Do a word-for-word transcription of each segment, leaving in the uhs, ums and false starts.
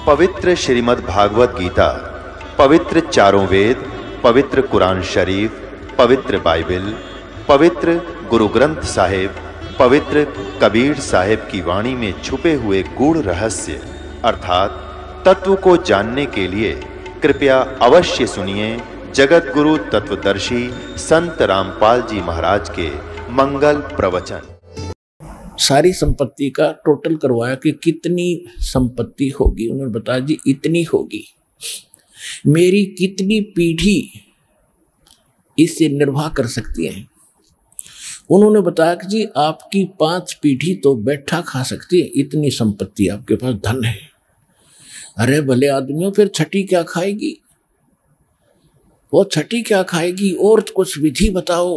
पवित्र श्रीमद् भागवत गीता, पवित्र चारों वेद, पवित्र कुरान शरीफ, पवित्र बाइबल, पवित्र गुरु ग्रंथ साहिब, पवित्र कबीर साहिब की वाणी में छुपे हुए गूढ़ रहस्य अर्थात तत्व को जानने के लिए कृपया अवश्य सुनिए जगत गुरु तत्वदर्शी संत रामपाल जी महाराज के मंगल प्रवचन। सारी संपत्ति का टोटल करवाया कि कितनी संपत्ति होगी। उन्होंने बताया जी इतनी होगी, मेरी कितनी पीढ़ी इससे निर्वाह कर सकती है। उन्होंने बताया कि जी आपकी पांच पीढ़ी तो बैठा खा सकती है, इतनी संपत्ति आपके पास धन है। अरे भले आदमियों, फिर छठी क्या खाएगी? वो छठी क्या खाएगी? और कुछ विधि बताओ।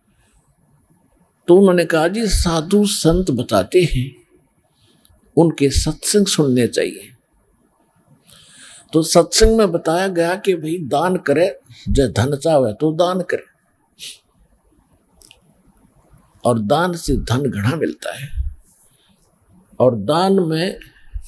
तो उन्होंने कहा जी साधु संत बताते हैं, उनके सत्संग सुनने चाहिए। तो सत्संग में बताया गया कि भाई दान करे, जो धन चाहे तो दान करे, और दान से धन घना मिलता है। और दान में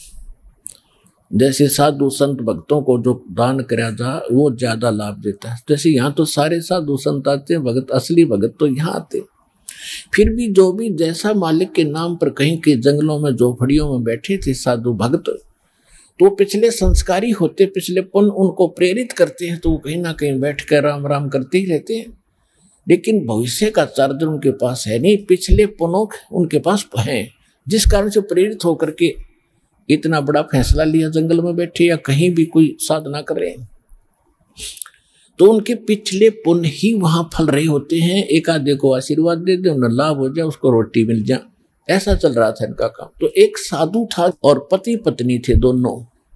जैसे साधु संत भक्तों को जो दान करा जा वो ज्यादा लाभ देता है। जैसे यहाँ तो सारे साधु संत आते हैं, भगत असली भगत तो यहाँ आते। फिर भी जो भी जैसा मालिक के नाम पर कहीं के जंगलों में झोपड़ियों में बैठे थे साधु भक्त, तो पिछले संस्कारी होते, पिछले पुण्य उनको प्रेरित करते हैं, तो वो कहीं ना कहीं बैठ कर राम राम करते ही रहते हैं। लेकिन भविष्य का चार्जर उनके पास है नहीं, पिछले पुण्यों उनके पास है, जिस कारण से प्रेरित होकर के इतना बड़ा फैसला लिया, जंगल में बैठे या कहीं भी कोई साधना कर रहे हैं। तो उनके पिछले पुण्य ही वहां फल रहे होते हैं। एक आधे को आशीर्वाद दे दे, उन्हें लाभ हो जाए, उसको रोटी मिल जाए, ऐसा चल रहा था इनका काम। तो एक साधु था और पति पत्नी थे, दोनों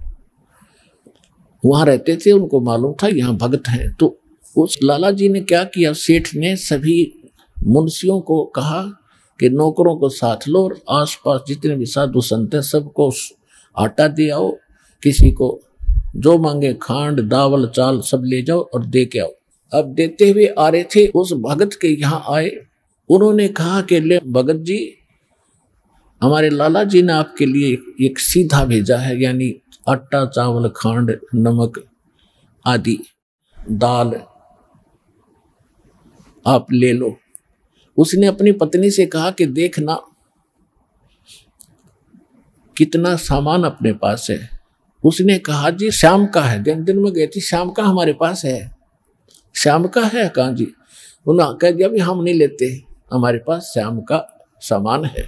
वहां रहते थे। उनको मालूम था यहाँ भक्त हैं। तो उस लाला जी ने क्या किया, सेठ ने सभी मुंशियों को कहा कि नौकरों को साथ लो और आसपास जितने भी साधु संत हैं सबको आटा दे आओ, किसी को जो मांगे खांड दावल चाल सब ले जाओ और दे के आओ। अब देते हुए आ रहे थे, उस भगत के यहाँ आए। उन्होंने कहा कि ले भगत जी, हमारे लाला जी ने आपके लिए एक सीधा भेजा है, यानी आटा चावल खांड नमक आदि दाल आप ले लो। उसने अपनी पत्नी से कहा कि देखना कितना सामान अपने पास है। उसने कहा जी शाम का है, दिन दिन में गई थी, शाम का हमारे पास है। शाम का है? कहा जी। उन्होंने कह दिया भी हम नहीं लेते, हमारे पास शाम का सामान है।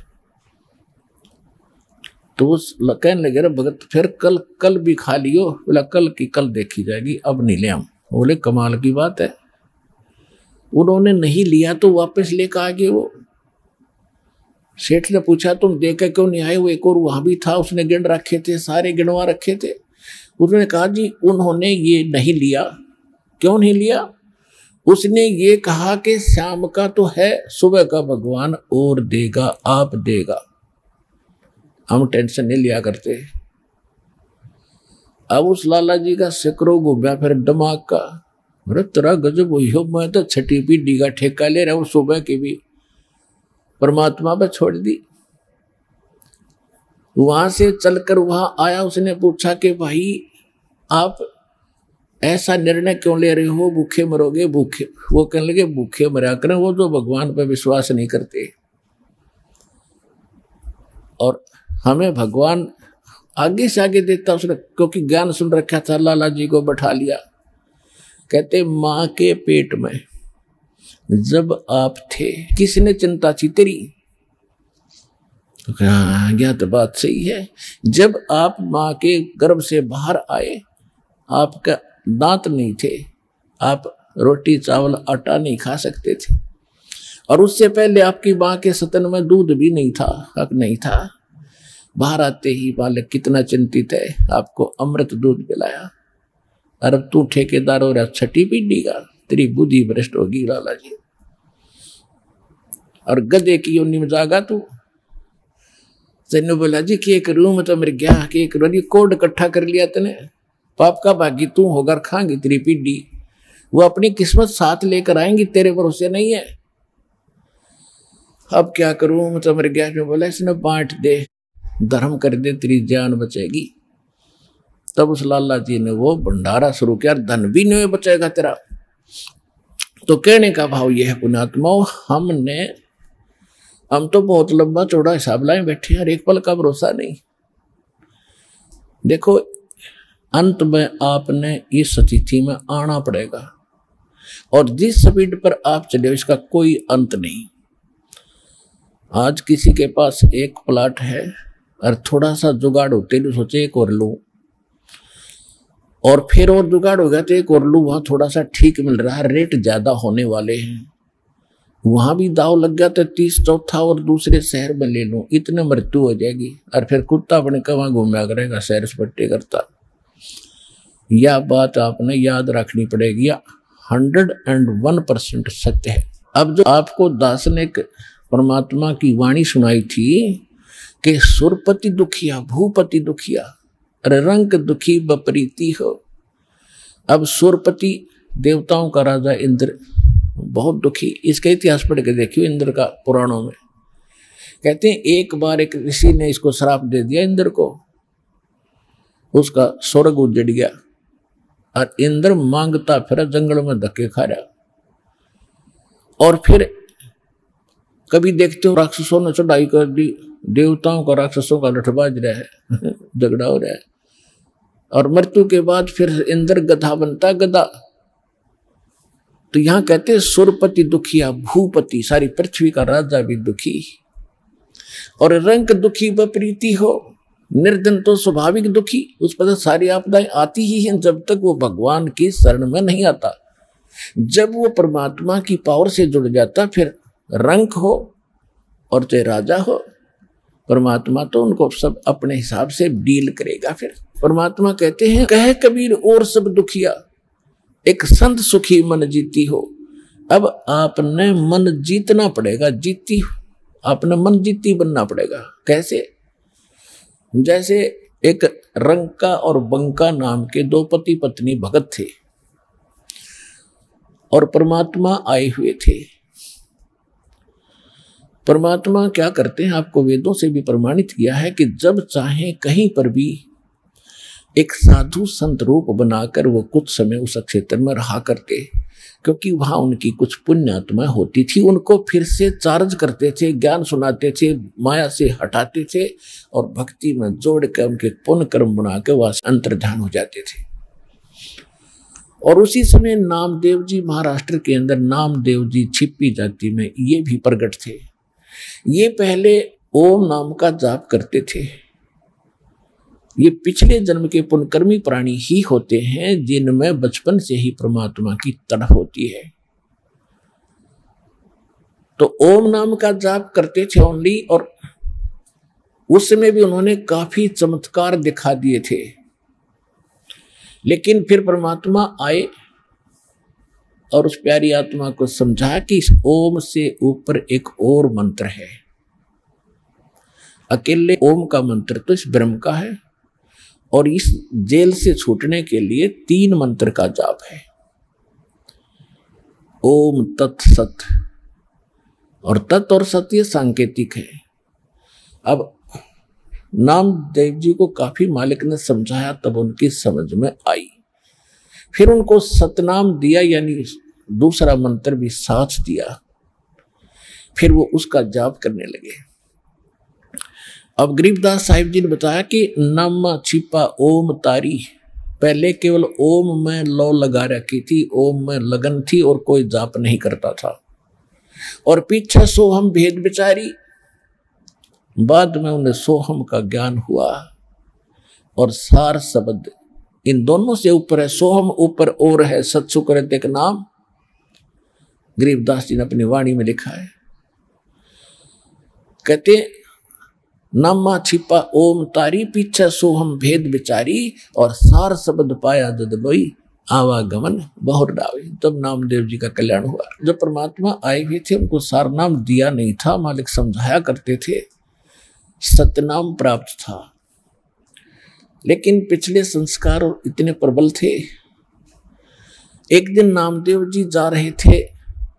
तो उस कहने लगे रे भगत फिर कल कल भी खा लियो। बोला कल की कल देखी जाएगी, अब नहीं ले हम। बोले कमाल की बात है। उन्होंने नहीं लिया तो वापस लेकर आ गए। वो सेठ ने पूछा तुम देकर क्यों नहीं आए? वो एक और वहां भी था, उसने गिन रखे थे, सारे गिनवा रखे थे। उन्होंने कहा जी उन्होंने ये नहीं लिया। क्यों नहीं लिया? उसने ये कहा कि शाम का तो है, सुबह का भगवान और देगा, आप देगा, हम टेंशन नहीं लिया करते। अब उस लाला जी का सिकरो गुब्या फिर दिमाग का, अरे तेरा गजब हुई हो, मैं तो छठी पीढ़ी का ठेका ले रहा हूं, सुबह की भी परमात्मा पर छोड़ दी। वहां से चलकर वहां आया, उसने पूछा कि भाई आप ऐसा निर्णय क्यों ले रहे हो, भूखे मरोगे? भूखे वो कहने लगे भूखे मरा करें वो जो भगवान पर विश्वास नहीं करते, और हमें भगवान आगे से आगे देता। उसने क्योंकि ज्ञान सुन रखा था, लाला जी को बैठा लिया। कहते माँ के पेट में जब आप थे किसने चिंता थी तेरी? हाँ यह तो बात सही है। जब आप माँ के गर्भ से बाहर आए, आपका दांत नहीं थे, आप रोटी चावल आटा नहीं खा सकते थे, और उससे पहले आपकी माँ के सतन में दूध भी नहीं था, हक नहीं था। बाहर आते ही बालक कितना चिंतित है, आपको अमृत दूध पिलाया। अरे तू ठेकेदार हो रहा छठी पीढ़ी का, तेरी बुद्धि भ्रष्ट होगी लाला जी। और गधे की योनि में जागा तू। तेने बोला जी कि एक रूम तो मेरे गया कि एक कोड इकट्ठा कर लिया तने, पाप का भागी तू होकर खाएंगी तेरी पीढ़ी। वो अपनी किस्मत साथ लेकर आएंगी, तेरे भरोसे नहीं है। अब क्या करूं? मतलब मेरे गया बोला इसने बांट दे, धर्म कर दे, तेरी जान बचेगी। तब उस लाला जी ने वो भंडारा शुरू किया, धन भी नहीं बचेगा तेरा। तो कहने का भाव यह है पुण्यात्माओं, हमने हम तो बहुत लंबा चौड़ा हिसाब लाए बैठे हैं, एक पल का भरोसा नहीं। देखो अंत में आपने इस स्थिति में आना पड़ेगा, और जिस स्पीड पर आप चले इसका कोई अंत नहीं। आज किसी के पास एक प्लाट है और थोड़ा सा जुगाड़ होते ही सोचे एक और लूं, और फिर और जुगाड़ हो गया तो एक और लूं, वहां थोड़ा सा ठीक मिल रहा है, रेट ज्यादा होने वाले हैं, वहां भी दाव लग गया तो तीस चौथा और दूसरे शहर में ले लूं, इतने मृत्यु हो जाएगी, और फिर कुत्ता अपने कहाँ घूमया करेगा, सैर सपट्टे करता। यह बात आपने याद रखनी पड़ेगी, हंड्रेड एंड वन परसेंट सत्य है। अब जो आपको दास ने परमात्मा की वाणी सुनाई थी कि सुरपति दुखिया भूपति दुखिया रंग दुखी बपरीति हो। अब सुरपति देवताओं का राजा इंद्र बहुत दुखी, इसका इतिहास पढ़ के देखियो इंद्र का पुराणों में। कहते हैं एक बार एक ऋषि ने इसको श्राप दे दिया इंद्र को, उसका स्वर्ग उजड़ गया और इंद्र मांगता फिर जंगल में धक्के खा रहा। और फिर कभी देखते हो राक्षसों ने चढ़ाई कर दी, देवताओं का राक्षसों का लठबाज रहा है, झगड़ा हो रहा है, और मृत्यु के बाद फिर इंद्र गधा बनता गधा। तो यहां कहते हैं सुरपति दुखिया भूपति, सारी पृथ्वी का राजा भी दुखी, और रंग दुखी बप्रीति हो। निर्धन तो स्वाभाविक दुखी, उस पर सारी आपदाएं आती ही हैं जब तक वो भगवान की शरण में नहीं आता। जब वो परमात्मा की पावर से जुड़ जाता फिर रंग हो और चाहे राजा हो, परमात्मा तो उनको सब अपने हिसाब से डील करेगा। फिर परमात्मा कहते हैं कहे कबीर और सब दुखिया एक संत सुखी मन जीती हो। अब आपने मन जीतना पड़ेगा, जीती आपने मन जीती बनना पड़ेगा। कैसे? जैसे एक रंका और बंका नाम के दो पति पत्नी भगत थे और परमात्मा आए हुए थे। परमात्मा क्या करते हैं, आपको वेदों से भी प्रमाणित किया है कि जब चाहे कहीं पर भी एक साधु संत रूप बनाकर वो कुछ समय उस क्षेत्र में रहा करते, क्योंकि वहां उनकी कुछ पुण्य आत्मा होती थी, उनको फिर से चार्ज करते थे, ज्ञान सुनाते थे, माया से हटाते थे और भक्ति में जोड़ कर उनके पुण्य कर्म बना के वह अंतर्ध्यान हो जाते थे। और उसी समय नामदेव जी महाराष्ट्र के अंदर नामदेव जी छिप्पी जाति में ये भी प्रकट थे। ये पहले ओम नाम का जाप करते थे। ये पिछले जन्म के पुण्यकर्मी प्राणी ही होते हैं जिनमें बचपन से ही परमात्मा की तड़प होती है। तो ओम नाम का जाप करते थे ओनली, और उस समय भी उन्होंने काफी चमत्कार दिखा दिए थे। लेकिन फिर परमात्मा आए और उस प्यारी आत्मा को समझा कि इस ओम से ऊपर एक और मंत्र है। अकेले ओम का मंत्र तो इस ब्रह्म का है, और इस जेल से छूटने के लिए तीन मंत्र का जाप है, ओम तत् सत। और तत् और सत ये सांकेतिक है। अब नामदेव जी को काफी मालिक ने समझाया, तब उनकी समझ में आई। फिर उनको सतनाम दिया, यानी दूसरा मंत्र भी साथ दिया। फिर वो उसका जाप करने लगे। अब गरीबदास साहिब जी ने बताया कि नम छिपा ओम तारी, पहले केवल ओम में लौ लगा रखी थी, ओम में लगन थी और कोई जाप नहीं करता था। और पीछे सोहम भेद विचारी, बाद में उन्हें सोहम का ज्ञान हुआ। और सार शब्द इन दोनों से ऊपर है, सोहम ऊपर और है, सत्सुकृत एक नाम गरीबदास जी ने अपनी वाणी में लिखा है। कहते नामा छिपा ओम तारी, पीछे सोहम भेद विचारी, और सार शब्द पाया जद लोई, आवागमन बहुर डावे। तब नामदेव जी का कल्याण हुआ। जब परमात्मा आए हुए थे उनको सार नाम दिया नहीं था, मालिक समझाया करते थे, सतनाम प्राप्त था। लेकिन पिछले संस्कार इतने प्रबल थे। एक दिन नामदेव जी जा रहे थे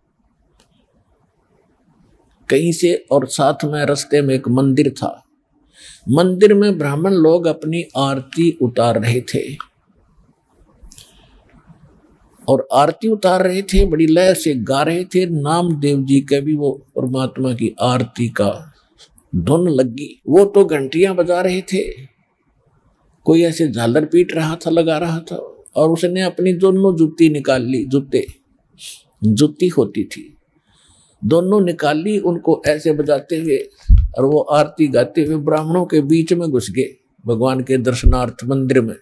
कहीं से, और साथ में रास्ते में एक मंदिर था। मंदिर में ब्राह्मण लोग अपनी आरती उतार रहे थे और आरती उतार रहे थे, बड़ी लय से गा रहे थे। नामदेव जी के भी वो परमात्मा की आरती का धुन लगी। वो तो घंटियां बजा रहे थे, कोई ऐसे झालर पीट रहा था, लगा रहा था, और उसने अपनी दोनों जूती निकाल ली, जूते जूती होती थी, दोनों निकाल ली, उनको ऐसे बजाते हुए, और वो आरती गाते हुए ब्राह्मणों के बीच में घुस गए भगवान के दर्शनार्थ मंदिर में।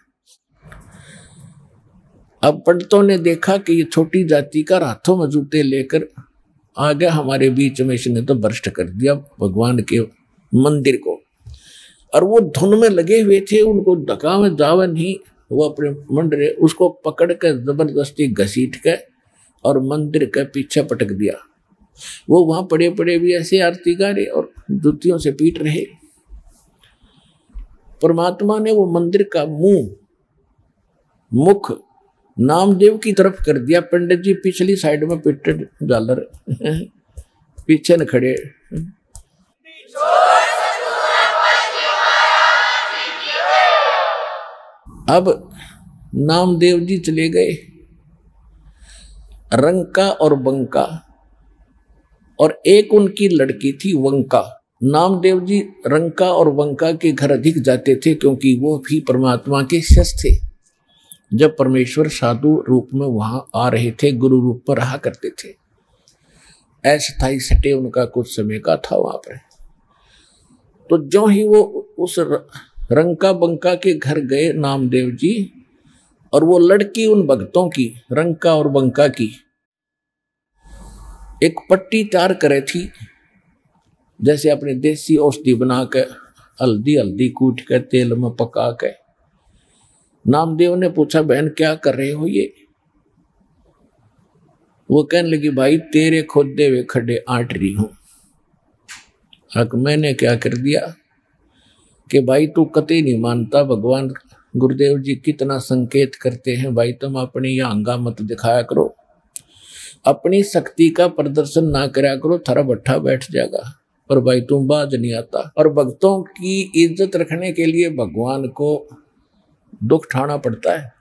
अब पंडितों ने देखा कि ये छोटी जाति का हाथों में जूते लेकर आ गया हमारे बीच में, इसने तो भ्रष्ट कर दिया भगवान के मंदिर को। और वो धुन में लगे हुए थे, उनको धक्का में जावा नहीं, वो अपने मंडरे उसको पकड़ कर जबरदस्ती घसीट के और मंदिर के पीछे पटक दिया। वो वहां पड़े पड़े भी ऐसे आरती गा रहे और जूतियों से पीट रहे। परमात्मा ने वो मंदिर का मुंह मुख नामदेव की तरफ कर दिया। पंडित जी पिछली साइड में पिटे झालर पीछे न खड़े। अब नामदेव जी चले गए। रंका और बंका, और एक उनकी लड़की थी वंका। नामदेव जी रंका और वंका के घर अधिक जाते थे, क्योंकि वो भी परमात्मा के शिष्य थे। जब परमेश्वर साधु रूप में वहां आ रहे थे, गुरु रूप पर रहा करते थे। अस्थायी सटे उनका कुछ समय का था वहां पर। तो जो ही वो उस रंका बंका के घर गए नामदेव जी, और वो लड़की उन भक्तों की, रंका और बंका की, एक पट्टी तैयार करे थी, जैसे अपने देसी औषधि बना के हल्दी हल्दी कूट के तेल में पका के। नामदेव ने पूछा, बहन क्या कर रहे हो ये? वो कहने लगी, भाई तेरे खोदे हुए खड्डे आंट रही हूं। हक मैंने क्या कर दिया कि भाई तू कतई नहीं मानता, भगवान गुरुदेव जी कितना संकेत करते हैं, भाई तुम अपनी यह अंगा मत दिखाया करो, अपनी शक्ति का प्रदर्शन ना कराया करो, थारा भट्ठा बैठ जाएगा। पर भाई तुम बाज नहीं आता। और भक्तों की इज्जत रखने के लिए भगवान को दुख उठाना पड़ता है।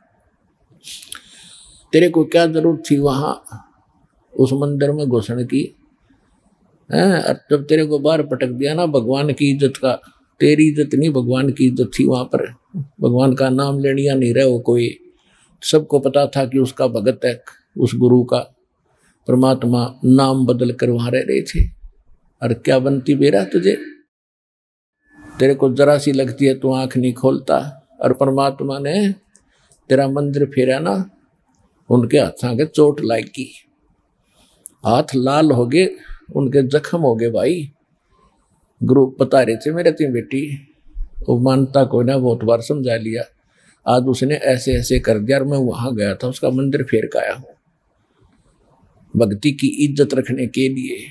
तेरे को क्या जरूरत थी वहां उस मंदिर में घुसने की? है जब तेरे को बाहर पटक दिया ना, भगवान की इज्जत का, तेरी इज्जत नहीं भगवान की इज्जत थी वहां पर। भगवान का नाम लेनिया नहीं रहे वो कोई। सबको पता था कि उसका भगत है, उस गुरु का। परमात्मा नाम बदल कर वहां रह रहे थे। और क्या बनती बेरा तुझे? तेरे को जरा सी लगती है तो आंख नहीं खोलता। और परमात्मा ने तेरा मंदिर फेरा ना, उनके हाथों के चोट लागी, हाथ लाल हो गए, उनके जख्म हो गए। भाई गुरु बता रहे थे मेरे तीन बेटी, वो मानता कोई ना, बहुत बार समझा लिया। आज उसने ऐसे ऐसे कर दिया और मैं वहां गया था, उसका मंदिर फेर के आया हूं भक्ति की इज्जत रखने के लिए।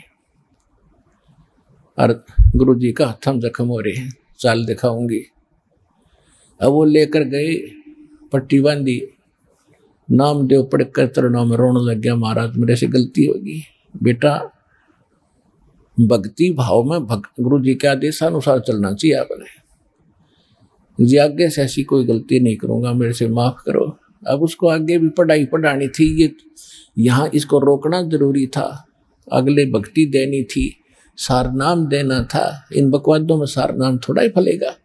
और गुरु जी का हाथ जख्म हो रहे हैं, चाल दिखाऊंगी। अब वो लेकर गए, पट्टी बांधी, नामदेव पढ़कर चरणों में रोने लग गया, महाराज मेरे से गलती होगी। बेटा भक्ति भाव में भक्त गुरु जी के आदेशानुसार चलना चाहिए आपने। जी आगे से ऐसी कोई गलती नहीं करूंगा, मेरे से माफ करो। अब उसको आगे भी पढ़ाई पढ़ानी थी, ये यहाँ इसको रोकना जरूरी था, अगले भक्ति देनी थी, सार नाम देना था। इन बकवादों में सार नाम थोड़ा ही फलेगा।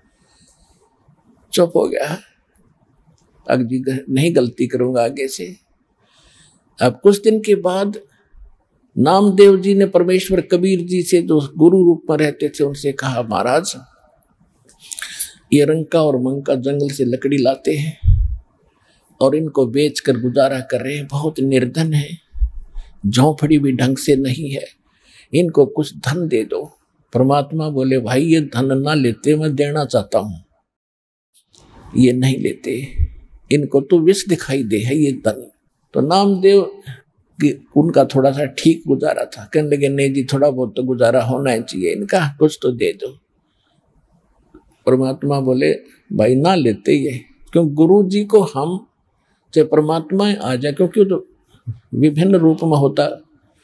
चुप हो गया, अब जी नहीं गलती करूंगा आगे से। अब कुछ दिन के बाद नामदेव जी ने परमेश्वर कबीर जी से, जो गुरु रूप में रहते थे, उनसे कहा, महाराज ये रंका और मंका जंगल से लकड़ी लाते हैं और इनको बेचकर गुजारा कर रहे हैं, बहुत निर्धन है, झोंपड़ी भी ढंग से नहीं है, इनको कुछ धन दे दो। परमात्मा बोले, भाई ये धन ना लेते, मैं देना चाहता हूं। ये नहीं लेते, इनको तो विष दिखाई दे है ये धन। तो नामदेव कि उनका थोड़ा सा ठीक गुजारा था, कहने लगे नहीं जी थोड़ा बहुत तो गुजारा होना चाहिए इनका, कुछ तो दे दो। परमात्मा बोले, भाई ना लेते ये, क्यों गुरु जी को हम चाहे परमात्मा आ जाए, क्योंकि तो विभिन्न रूप में होता,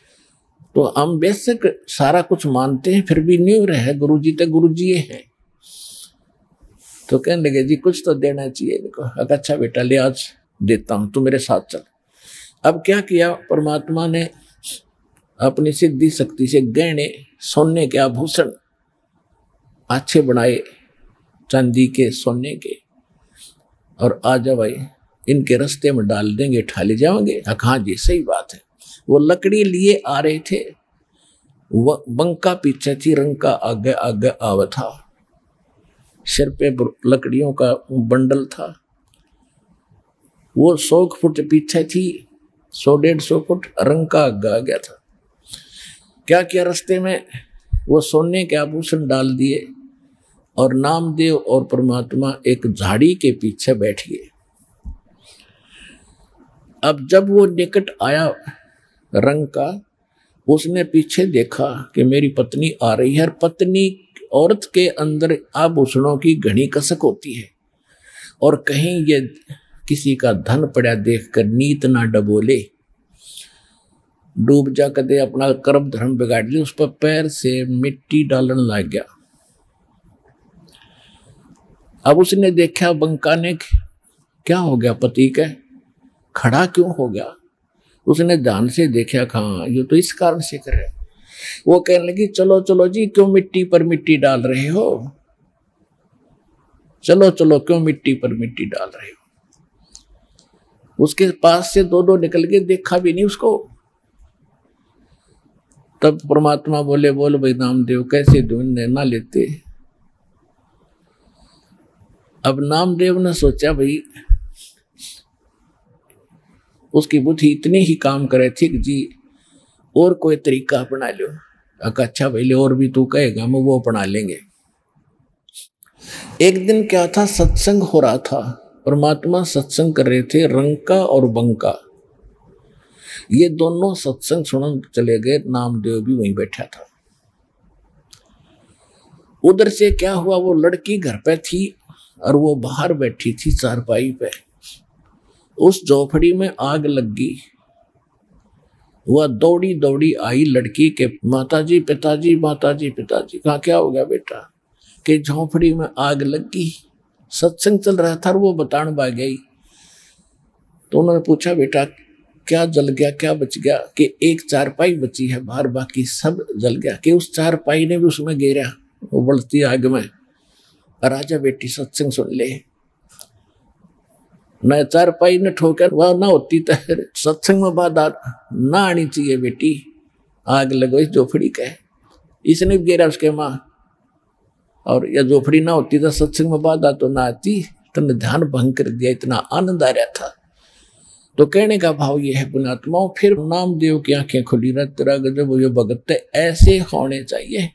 तो हम बेशक सारा कुछ मानते हैं, फिर भी नहीं रहे गुरु जी तो गुरु जी हैं। तो कहने लगे जी कुछ तो देना चाहिए इनको। अच्छा बेटा ले आज देता हूं, तू मेरे साथ चल। अब क्या किया परमात्मा ने, अपनी सिद्धि शक्ति से गहने सोने के आभूषण अच्छे बनाए, चांदी के सोने के, और आ जा भाई इनके रास्ते में डाल देंगे, ठा ले जाओगे। हाँ जी सही बात है। वो लकड़ी लिए आ रहे थे, वो बंका पीछे थी, रंका आगे आगे आवा था, सिर पे लकड़ियों का बंडल था। वो सौ फुट पीछे थी, सौ डेढ़ सौ फुट, रंका आगे आ गया था। क्या किया रास्ते में, वो सोने के आभूषण डाल दिए और नामदेव और परमात्मा एक झाड़ी के पीछे बैठ गए। अब जब वो निकट आया रंग का, उसने पीछे देखा कि मेरी पत्नी आ रही है। पत्नी औरत के अंदर आभूषणों की घनी कसक होती है, और कहीं ये किसी का धन पड़ा देखकर नीत ना डबोले, डूब जा कदे अपना कर्म धर्म बिगाड़ ली। उस पर पैर से मिट्टी डालने लग गया। अब उसने देखा बंका ने, क्या हो गया पति के, खड़ा क्यों हो गया। उसने ध्यान से देखा, हाँ ये तो इस कारण से कर रहे। वो कहने लगी चलो चलो जी क्यों मिट्टी पर मिट्टी डाल रहे हो, चलो चलो क्यों मिट्टी पर मिट्टी डाल रहे हो। उसके पास से दो दो निकल के, देखा भी नहीं उसको। तब परमात्मा बोले, बोल भाई नामदेव कैसे ढूंढने ना लेते। अब नामदेव ने सोचा भाई उसकी बुद्धि इतनी ही काम करे थी कि जी और कोई तरीका अपना लो। अच्छा भाई और भी तू कहेगा हम वो अपना लेंगे। एक दिन क्या था, सत्संग हो रहा था, परमात्मा सत्संग कर रहे थे, रंका और बंका ये दोनों सत्संग सुन चले गए। नामदेव भी वहीं बैठा था। उधर से क्या हुआ, वो लड़की घर पे थी और वो बाहर बैठी थी चारपाई पे। उस झोपड़ी में आग लग गई। वह दौड़ी दौड़ी आई लड़की के, माताजी पिताजी माताजी पिताजी। कहा क्या हो गया बेटा, कि झोपड़ी में आग लग गई। सत्संग चल रहा था और वो बताने भाग गई। तो उन्होंने पूछा बेटा क्या जल गया, क्या बच गया। कि एक चारपाई बची है बाहर, बाकी सब जल गया। कि उस चारपाई ने भी उसमें गिरा, वो बढ़ती आग में। राजा बेटी सत्संग सुन ले। न चारपाई ने ठोकर, वह ना होती तो सत्संग में बात ना आनी चाहिए बेटी। आग लगो इस झोपड़ी का, इसने भी गिरा उसके माँ। और यह झोपड़ी ना होती तो सत्संग में बात आ तो ना आती। तुमने ध्यान भंग कर दिया, इतना आनंद आ रहा था। तो कहने का भाव ये है पुण्यात्माओं, फिर नामदेव की आंखें खुली रह, तेरा गजब ये भगत ऐसे होने चाहिए।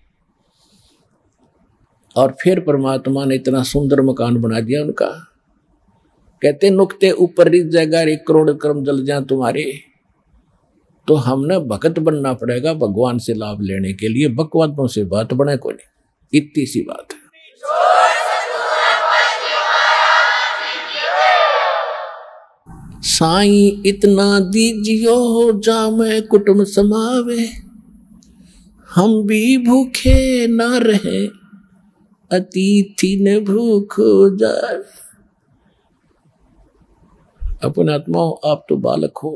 और फिर परमात्मा ने इतना सुंदर मकान बना दिया उनका। कहते नुक्ते ऊपर रिच जाएगा, एक करोड़ कर्म जल जाए तुम्हारे। तो हमने भगत बनना पड़ेगा भगवान से लाभ लेने के लिए। बकवादों से बात बने को नहीं, इतनी सी बात है। साईं इतना दीजियो जामे कुटुंब समावे, हम भी भूखे ना रहे अतिथि ने भूख जाए। अपने आत्माओं आप तो बालक हो।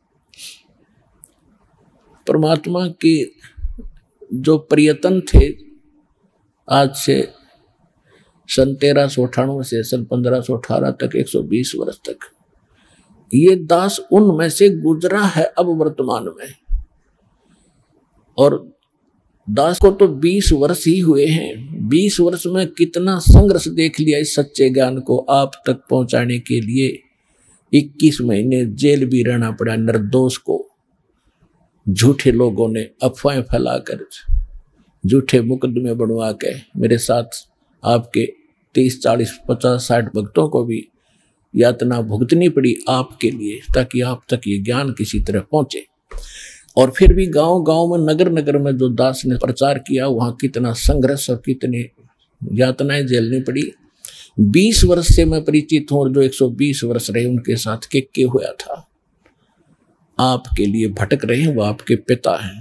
परमात्मा के जो प्रयत्न थे आज से सन तेरह सौ अठानवे से सन पंद्रह सौ अठारह तक, एक सौ बीस वर्ष तक, ये दास उनमें से गुजरा है अब वर्तमान में। और दास को तो बीस वर्ष ही हुए हैं। बीस वर्ष में कितना संघर्ष देख लिया इस सच्चे ज्ञान को आप तक पहुंचाने के लिए। इक्कीस महीने जेल भी रहना पड़ा निर्दोष को। झूठे लोगों ने अफवाहें फैलाकर, झूठे मुकदमे बनवा के मेरे साथ आपके तीस चालीस पचास साठ भक्तों को भी यातना भुगतनी पड़ी आपके लिए, ताकि आप तक ये ज्ञान किसी तरह पहुंचे। और फिर भी गांव गांव में, नगर नगर में जो दास ने प्रचार किया, वहां कितना संघर्ष और कितनी यातनाएं झेलनी पड़ी। बीस वर्ष से मैं परिचित हूं, और जो एक सौ बीस वर्ष रहे उनके साथ के के हुआ था। आपके लिए भटक रहे हैं, वो आपके पिता हैं।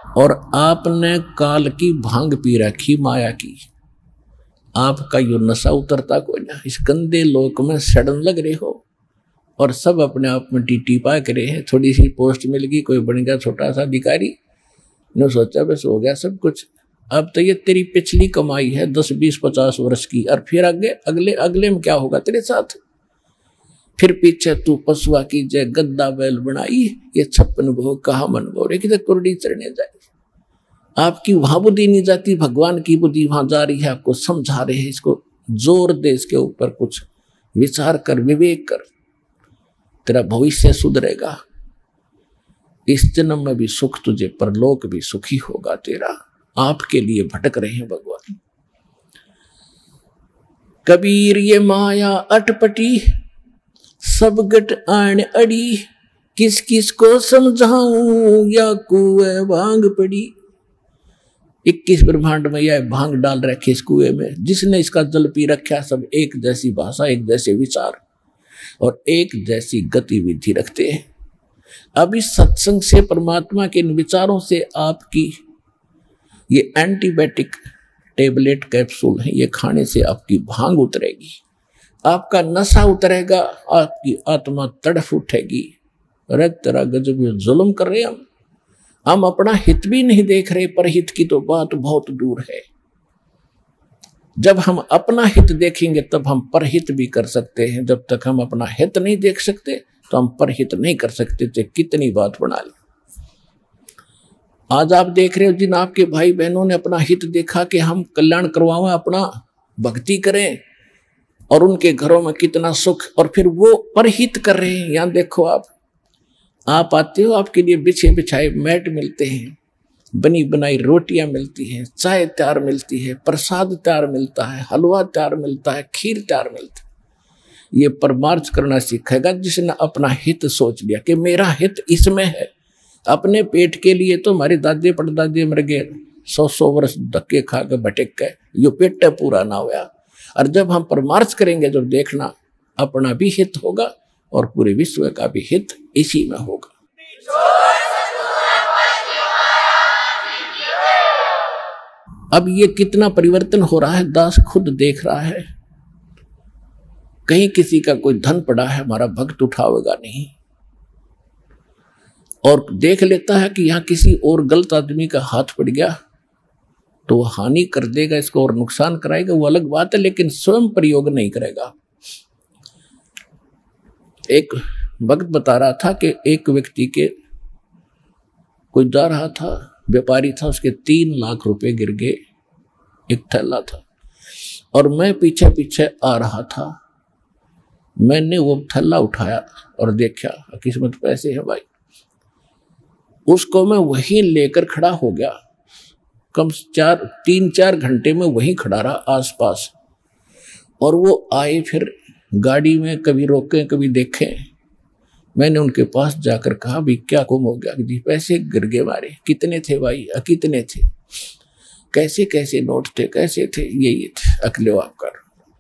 और आपने काल की भांग पी रखी माया की, आपका यो नशा उतरता कोई ना। इस गंदे लोक में सड़न लग रहे हो और सब अपने आप में टीटी पा करे हैं। थोड़ी सी पोस्ट मिल गई, कोई बन गया छोटा सा अधिकारी, ने सोचा बस हो गया सब कुछ। अब तो ये तेरी पिछली कमाई है दस बीस पचास वर्ष की, और फिर आगे अगले अगले में क्या होगा तेरे साथ। फिर पीछे तू पशुआ की जय गद्दा बैल बनाई, ये छप्पन भोग कहा मन बोरे कि कुरडी चढ़ने जाए। आपकी वहां बुद्धि नहीं जाती, भगवान की बुद्धि वहां जा रही है, आपको समझा रहे हैं। इसको जोर दे, इसके ऊपर कुछ विचार कर, विवेक कर, तेरा भविष्य सुधरेगा। इस जन्म में भी सुख तुझे, परलोक भी सुखी होगा तेरा। आपके लिए भटक रहे हैं भगवान। कबीर ये माया अटपटी, सब गट आन अड़ी, किस किस को समझाऊं या कुएं भांग पड़ी। इक्कीस ब्रह्मांड में यह भांग डाल रखे इस कुएं में, जिसने इसका जल पी रखा। सब एक जैसी भाषा, एक जैसे विचार और एक जैसी गतिविधि रखते हैं। अब इस सत्संग से, परमात्मा के इन विचारों से आपकी ये एंटीबायोटिक टेबलेट कैप्सूल है, ये खाने से आपकी भांग उतरेगी, आपका नशा उतरेगा, आपकी आत्मा तड़फ उठेगी। अरे तेरा गजब जुल्म कर रहे हम हम अपना हित भी नहीं देख रहे, पर हित की तो बात बहुत दूर है। जब हम अपना हित देखेंगे तब हम परहित भी कर सकते हैं। जब तक हम अपना हित नहीं देख सकते तो हम परहित नहीं कर सकते, चाहे कितनी बात बना ले। आज आप देख रहे हो जिन आपके भाई बहनों ने अपना हित देखा कि हम कल्याण करवाएं, अपना भक्ति करें, और उनके घरों में कितना सुख, और फिर वो परहित कर रहे हैं। यहां देखो, आप आप आते हो, आपके लिए बिछे बिछाए मैट मिलते हैं, बनी बनाई रोटियां मिलती हैं, चाय तैयार मिलती है, प्रसाद तैयार मिलता है, हलवा तैयार मिलता है, खीर तैयार मिलता है। ये परमार्थ करना सीखेगा जिसने अपना हित सोच लिया कि मेरा हित इसमें है। अपने पेट के लिए तो हमारे दादे परदादे मर गए, सौ सौ वर्ष धक्के खा के भटक गए, यो पेट पूरा ना हुआ। और जब हम परमार्थ करेंगे, जब देखना अपना भी हित होगा और पूरे विश्व का भी हित इसी में होगा। अब ये कितना परिवर्तन हो रहा है, दास खुद देख रहा है। कहीं किसी का कोई धन पड़ा है, हमारा भक्त उठावेगा नहीं, और देख लेता है कि यहां किसी और गलत आदमी का हाथ पड़ गया तो वो हानि कर देगा, इसको और नुकसान कराएगा, वो अलग बात है, लेकिन स्वयं प्रयोग नहीं करेगा। एक भक्त बता रहा था कि एक व्यक्ति के कोई जा रहा था, व्यापारी था, उसके तीन लाख रुपए गिर गए, एक थैला था, और मैं पीछे पीछे आ रहा था। मैंने वो थैला उठाया और देखा, किस्मत पैसे है भाई। उसको मैं वहीं लेकर खड़ा हो गया, कम चार तीन चार घंटे में वहीं खड़ा रहा आसपास। और वो आए, फिर गाड़ी में कभी रोके कभी देखे। मैंने उनके पास जाकर कहा, भाई क्या गुम हो गया? जी पैसे गिर गए मारे। कितने थे भाई? कितने थे? कैसे कैसे नोट थे? कैसे थे? यही थे। अकले आपका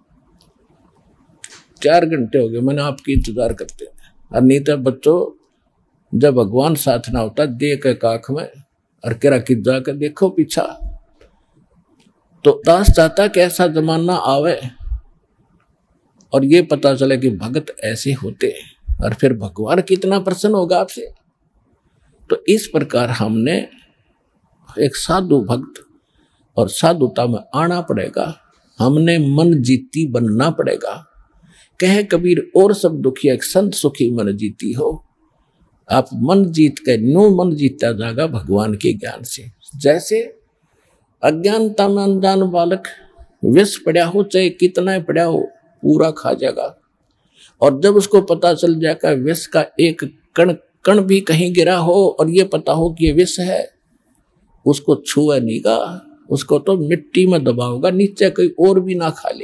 चार घंटे हो गए मैंने आपकी इंतजार करते हैं। और नहीं तो बच्चों, जब भगवान साथ ना होता, देख काख में और केरा कि जाकर देखो पीछा। तो दास चाहता कि ऐसा जमाना आवे और ये पता चले कि भगत ऐसे होते हैं, और फिर भगवान कितना प्रसन्न होगा आपसे। तो इस प्रकार हमने एक साधु भक्त और साधुता में आना पड़ेगा। हमने मन जीती बनना पड़ेगा। कहे कबीर, और सब दुखी एक संत सुखी मन जीती हो। आप मन जीत के नो मन जीता जाएगा भगवान के ज्ञान से। जैसे अज्ञानता में अनजान बालक विष पड़ा हो, चाहे कितना पड़ा हो, पूरा खा जाएगा। और जब उसको पता चल जाएगा विष का एक कण कण भी कहीं गिरा हो और ये पता हो कि ये विष है, उसको छुए नहीं गा, उसको तो मिट्टी में दबाओगा, नीचे कोई और भी ना खा ले।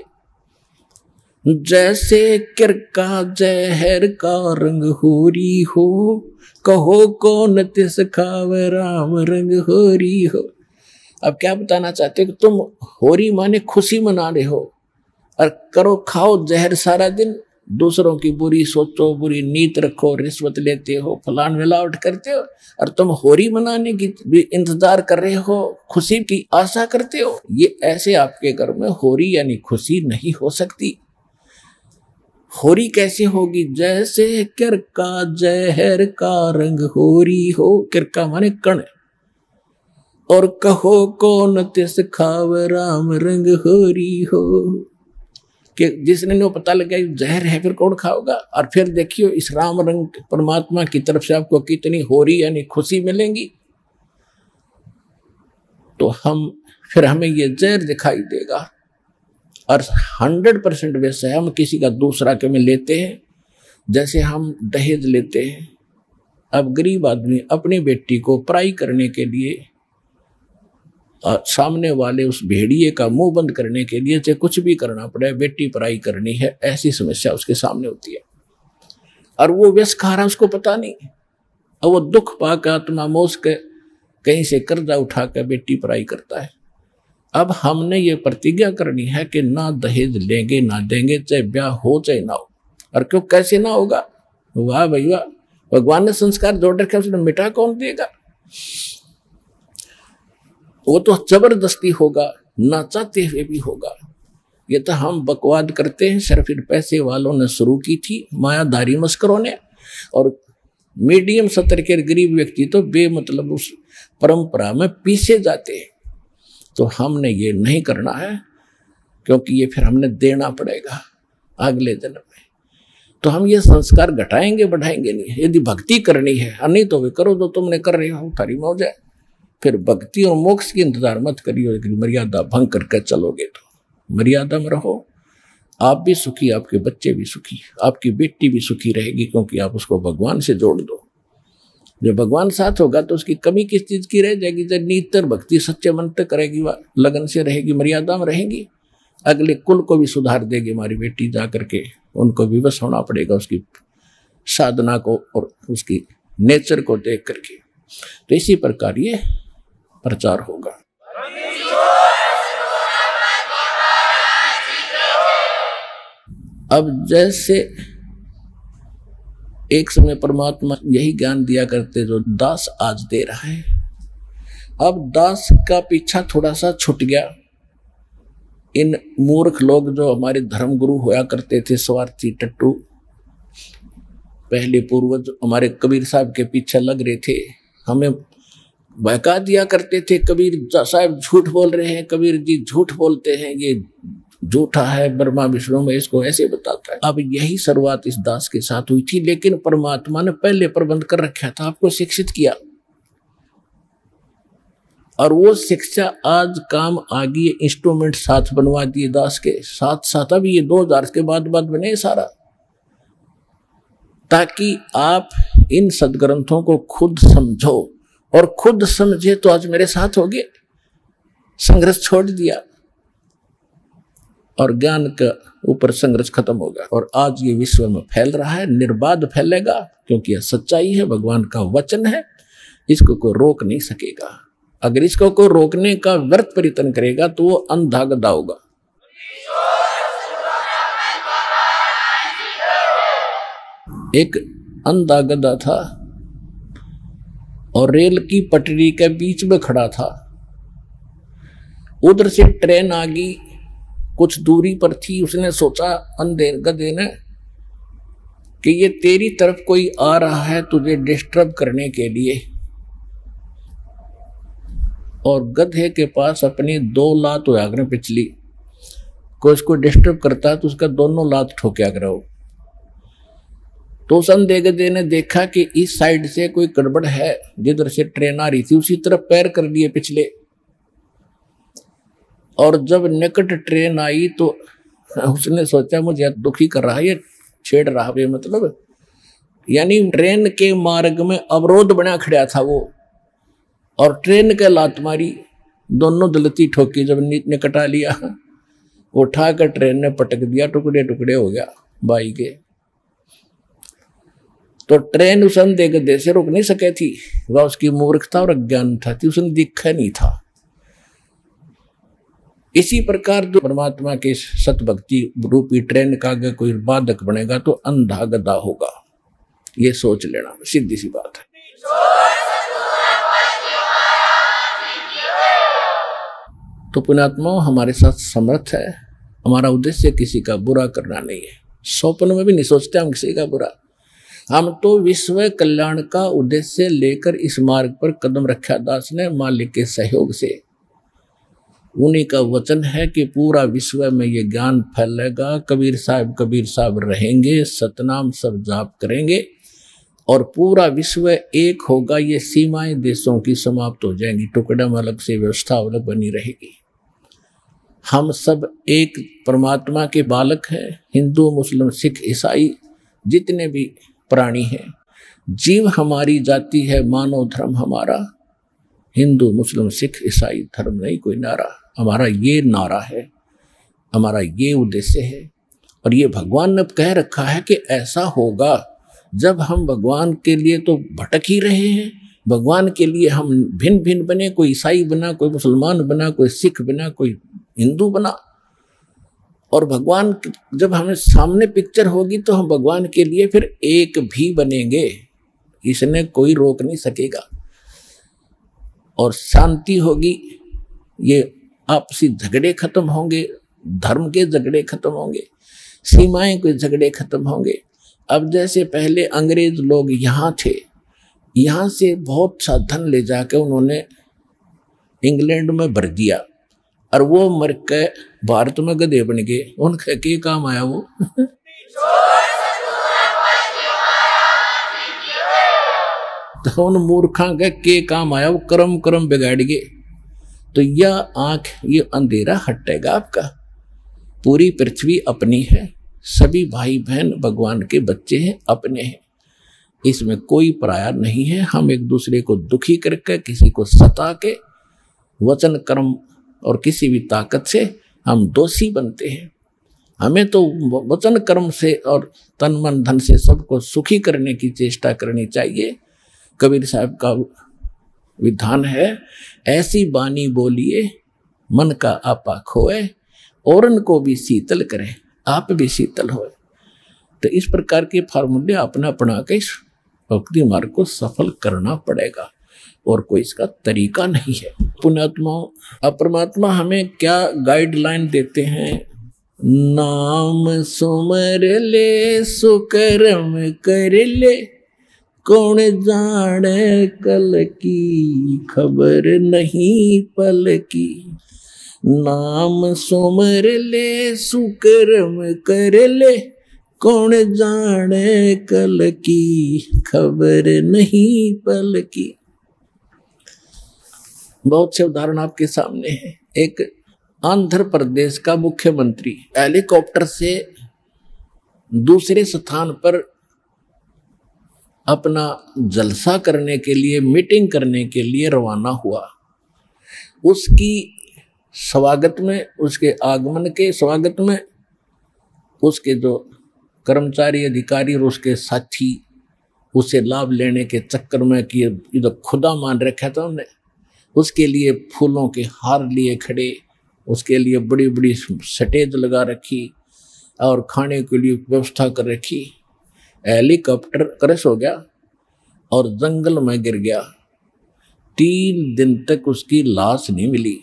जैसे किरका जहर का रंग होरी हो, कहो कौन तिस खावे राम रंग होरी हो। अब क्या बताना चाहते हो कि तुम होरी माने खुशी मना रहे हो और करो खाओ जहर सारा दिन, दूसरों की बुरी सोचो, बुरी नीत रखो, रिश्वत लेते हो, फलान मिलावट करते हो, और तुम होरी मनाने की भी इंतजार कर रहे हो, खुशी की आशा करते हो। ये ऐसे आपके घर में होरी यानी खुशी नहीं हो सकती। होरी कैसे होगी? जैसे किरका जहर का रंग होरी हो। किरका माने कण, और कहो कौन तिस खाव राम रंग होरी हो, कि जिसने नो पता लगा जहर है फिर कौन खाओगा। और फिर देखियो इस राम रंग परमात्मा की तरफ से आपको कितनी होरी यानी खुशी मिलेंगी। तो हम फिर हमें ये जहर दिखाई देगा, और हंड्रेड परसेंट वैसे हम किसी का दूसरा के में लेते हैं। जैसे हम दहेज लेते हैं। अब गरीब आदमी अपनी बेटी को पराई करने के लिए, और सामने वाले उस भेड़िए का मुंह बंद करने के लिए चाहे कुछ भी करना पड़े, बेटी पराई करनी है, ऐसी समस्या उसके सामने होती है। और वो व्यस खा रहा, उसको पता नहीं, और वो दुख पाकर आत्मा मोस के कहीं से कर्जा उठा कर बेटी पराई करता है। अब हमने ये प्रतिज्ञा करनी है कि ना दहेज लेंगे ना देंगे, चाहे ब्याह हो चाहे ना हो। और क्यों, कैसे ना होगा? वाह भाई वाह, भगवान ने संस्कार जोड़ रखे, उसने मिटा कौन देगा? वो तो जबरदस्ती होगा, ना चाहते हुए भी होगा। ये तो हम बकवाद करते हैं, सिर्फ फिर पैसे वालों ने शुरू की थी, मायाधारी मस्करों ने। और मीडियम सतर के गरीब व्यक्ति तो बेमतलब उस परंपरा में पीछे जाते हैं। तो हमने ये नहीं करना है, क्योंकि ये फिर हमने देना पड़ेगा अगले जन्म में। तो हम ये संस्कार घटाएंगे बढ़ाएंगे नहीं। यदि भक्ति करनी है, नहीं तो वे करो जो तुमने कर रहे हो, थारी मौज है। फिर भक्ति और मोक्ष की इंतजार मत करियो, लेकिन मर्यादा भंग करके चलोगे तो मर्यादा में रहो। आप भी सुखी, आपके बच्चे भी सुखी, आपकी बेटी भी सुखी रहेगी, क्योंकि आप उसको भगवान से जोड़ दो। जब भगवान साथ होगा तो उसकी कमी किस चीज की रह जाएगी? जब नीतर भक्ति सच्चे मन तक करेगी, वह लगन से रहेगी, मर्यादा में रहेगी, अगले कुल को भी सुधार देगी हमारी बेटी। जा करके उनको विवश होना पड़ेगा उसकी साधना को और उसकी नेचर को देख करके। तो इसी प्रकार ये प्रचार होगा। अब जैसे एक समय परमात्मा यही ज्ञान दिया करते जो दास आज दे रहा है। अब दास का पीछा थोड़ा सा छूट गया। इन मूर्ख लोग जो हमारे धर्म गुरु होया करते थे, स्वार्थी टट्टू, पहले पूर्वज हमारे कबीर साहब के पीछे लग रहे थे, हमें बहका दिया करते थे। कबीर साहब झूठ बोल रहे हैं, कबीर जी झूठ बोलते हैं, ये झूठा है, ब्रह्मा विष्णु में इसको ऐसे बताता है। अब यही शुरुआत इस दास के साथ हुई थी, लेकिन परमात्मा ने पहले प्रबंध कर रखा था, आपको शिक्षित किया, और वो शिक्षा आज काम आ गई। इंस्ट्रूमेंट साथ बनवा दिए दास के साथ साथ। अब ये दो हजार के बाद बाद बने सारा, ताकि आप इन सदग्रंथों को खुद समझो, और खुद समझे तो आज मेरे साथ हो गए। संघर्ष छोड़ दिया और ज्ञान का ऊपर संघर्ष खत्म होगा, और आज ये विश्व में फैल रहा है, निर्बाध फैलेगा, क्योंकि यह सच्चाई है, भगवान का वचन है, इसको कोई रोक नहीं सकेगा। अगर इसको कोई रोकने का व्यर्थ प्रयत्न करेगा तो वो अंधा गधा होगा। एक अंधा गधा था और रेल की पटरी के बीच में खड़ा था। उधर से ट्रेन आ गई, कुछ दूरी पर थी। उसने सोचा अंधे गधे ने कि ये तेरी तरफ कोई आ रहा है तुझे डिस्टर्ब करने के लिए, और गधे के पास अपनी दो लात होया करें पिछली, कोई उसको डिस्टर्ब करता है तो उसका दोनों लात ठोक्या करो। तो उस अंधे गधे ने देखा कि इस साइड से कोई गड़बड़ है, जिधर से ट्रेन आ रही थी उसी तरफ पैर कर लिए पिछले, और जब निकट ट्रेन आई तो उसने सोचा मुझे दुखी कर रहा है, ये छेड़ रहा है, मतलब यानी ट्रेन के मार्ग में अवरोध बना खड़ा था वो, और ट्रेन के लात मारी, दोनों दलती ठोकी। जब निकट आ लिया, उठाकर ट्रेन ने पटक दिया, टुकड़े टुकड़े हो गया बाई के। तो ट्रेन उस अंधे गधे से रुक नहीं सके थी, वह उसकी मूर्खता और अज्ञान था, उसने दिखा नहीं था। इसी प्रकार जो परमात्मा के सतभक्ति रूपी ट्रेन का अगर कोई बाधक बनेगा तो अंधा गधा होगा, ये सोच लेना, सीधी सी बात है। तो पुण्यात्माओं हमारे साथ समर्थ है, हमारा उद्देश्य किसी का बुरा करना नहीं है, स्वप्न में भी नहीं सोचते हम किसी का बुरा। हम तो विश्व कल्याण का उद्देश्य लेकर इस मार्ग पर कदम रखा दास ने मालिक के सहयोग से। उन्हीं का वचन है कि पूरा विश्व में ये ज्ञान फैलेगा, कबीर साहब कबीर साहब रहेंगे, सतनाम सब जाप करेंगे और पूरा विश्व एक होगा। ये सीमाएं देशों की समाप्त हो जाएंगी, टुकड़ा में अलग से व्यवस्था अलग बनी रहेगी। हम सब एक परमात्मा के बालक हैं, हिंदू मुस्लिम सिख ईसाई जितने भी प्राणी हैं। जीव हमारी जाति है, मानव धर्म हमारा, हिंदू मुस्लिम सिख ईसाई धर्म नहीं कोई नारा, हमारा ये नारा है, हमारा ये उद्देश्य है। और ये भगवान ने कह रखा है कि ऐसा होगा जब हम भगवान के लिए तो भटक ही रहे हैं, भगवान के लिए हम भिन्न भिन्न बने, कोई ईसाई बना, कोई मुसलमान बना, कोई सिख बना, कोई हिंदू बना। और भगवान जब हमें सामने पिक्चर होगी तो हम भगवान के लिए फिर एक भी बनेंगे, इसने कोई रोक नहीं सकेगा। और शांति होगी, ये आपसी झगड़े खत्म होंगे, धर्म के झगड़े खत्म होंगे, सीमाएं के झगड़े खत्म होंगे। अब जैसे पहले अंग्रेज लोग यहाँ थे, यहाँ से बहुत सा धन ले जाकर उन्होंने इंग्लैंड में भर दिया और वो मर के भारत में गधे बन गए, उनका क्या काम आया वो तो उन मूर्खा का के काम आया, वो कर्म कर्म बिगाड़ गए। तो यह आंख, ये अंधेरा हटेगा आपका। पूरी पृथ्वी अपनी है, सभी भाई बहन भगवान के बच्चे हैं, अपने हैं, इसमें कोई पराया नहीं है। हम एक दूसरे को दुखी करके, किसी को सता के, वचन कर्म और किसी भी ताकत से हम दोषी बनते हैं। हमें तो वचन कर्म से और तन मन धन से सबको सुखी करने की चेष्टा करनी चाहिए। कबीर साहब का विधान है, ऐसी बानी बोलिए मन का आपा खोए, औरन को भी शीतल करे आप भी शीतल होए। तो इस प्रकार के फार्मूले अपना अपना के इस भक्ति मार्ग को सफल करना पड़ेगा और कोई इसका तरीका नहीं है। पुण्यात्मा अब परमात्मा हमें क्या गाइडलाइन देते हैं, नाम सुमर ले सुकर्म कर ले, कौन जाने कल की खबर नहीं पल की। नाम सुमर ले सुकर्म कर ले, कौन जाने कल की खबर नहीं पल की। बहुत से उदाहरण आपके सामने हैं। एक आंध्र प्रदेश का मुख्यमंत्री हेलीकॉप्टर से दूसरे स्थान पर अपना जलसा करने के लिए, मीटिंग करने के लिए रवाना हुआ। उसकी स्वागत में, उसके आगमन के स्वागत में उसके जो कर्मचारी अधिकारी और उसके साथी उसे लाभ लेने के चक्कर में कि इधर खुदा मान रखा था उन्हें, उसके लिए फूलों के हार लिए खड़े, उसके लिए बड़ी बड़ी स्टेज लगा रखी और खाने के लिए व्यवस्था कर रखी। हेलीकॉप्टर क्रैश हो गया और जंगल में गिर गया। तीन दिन तक उसकी लाश नहीं मिली।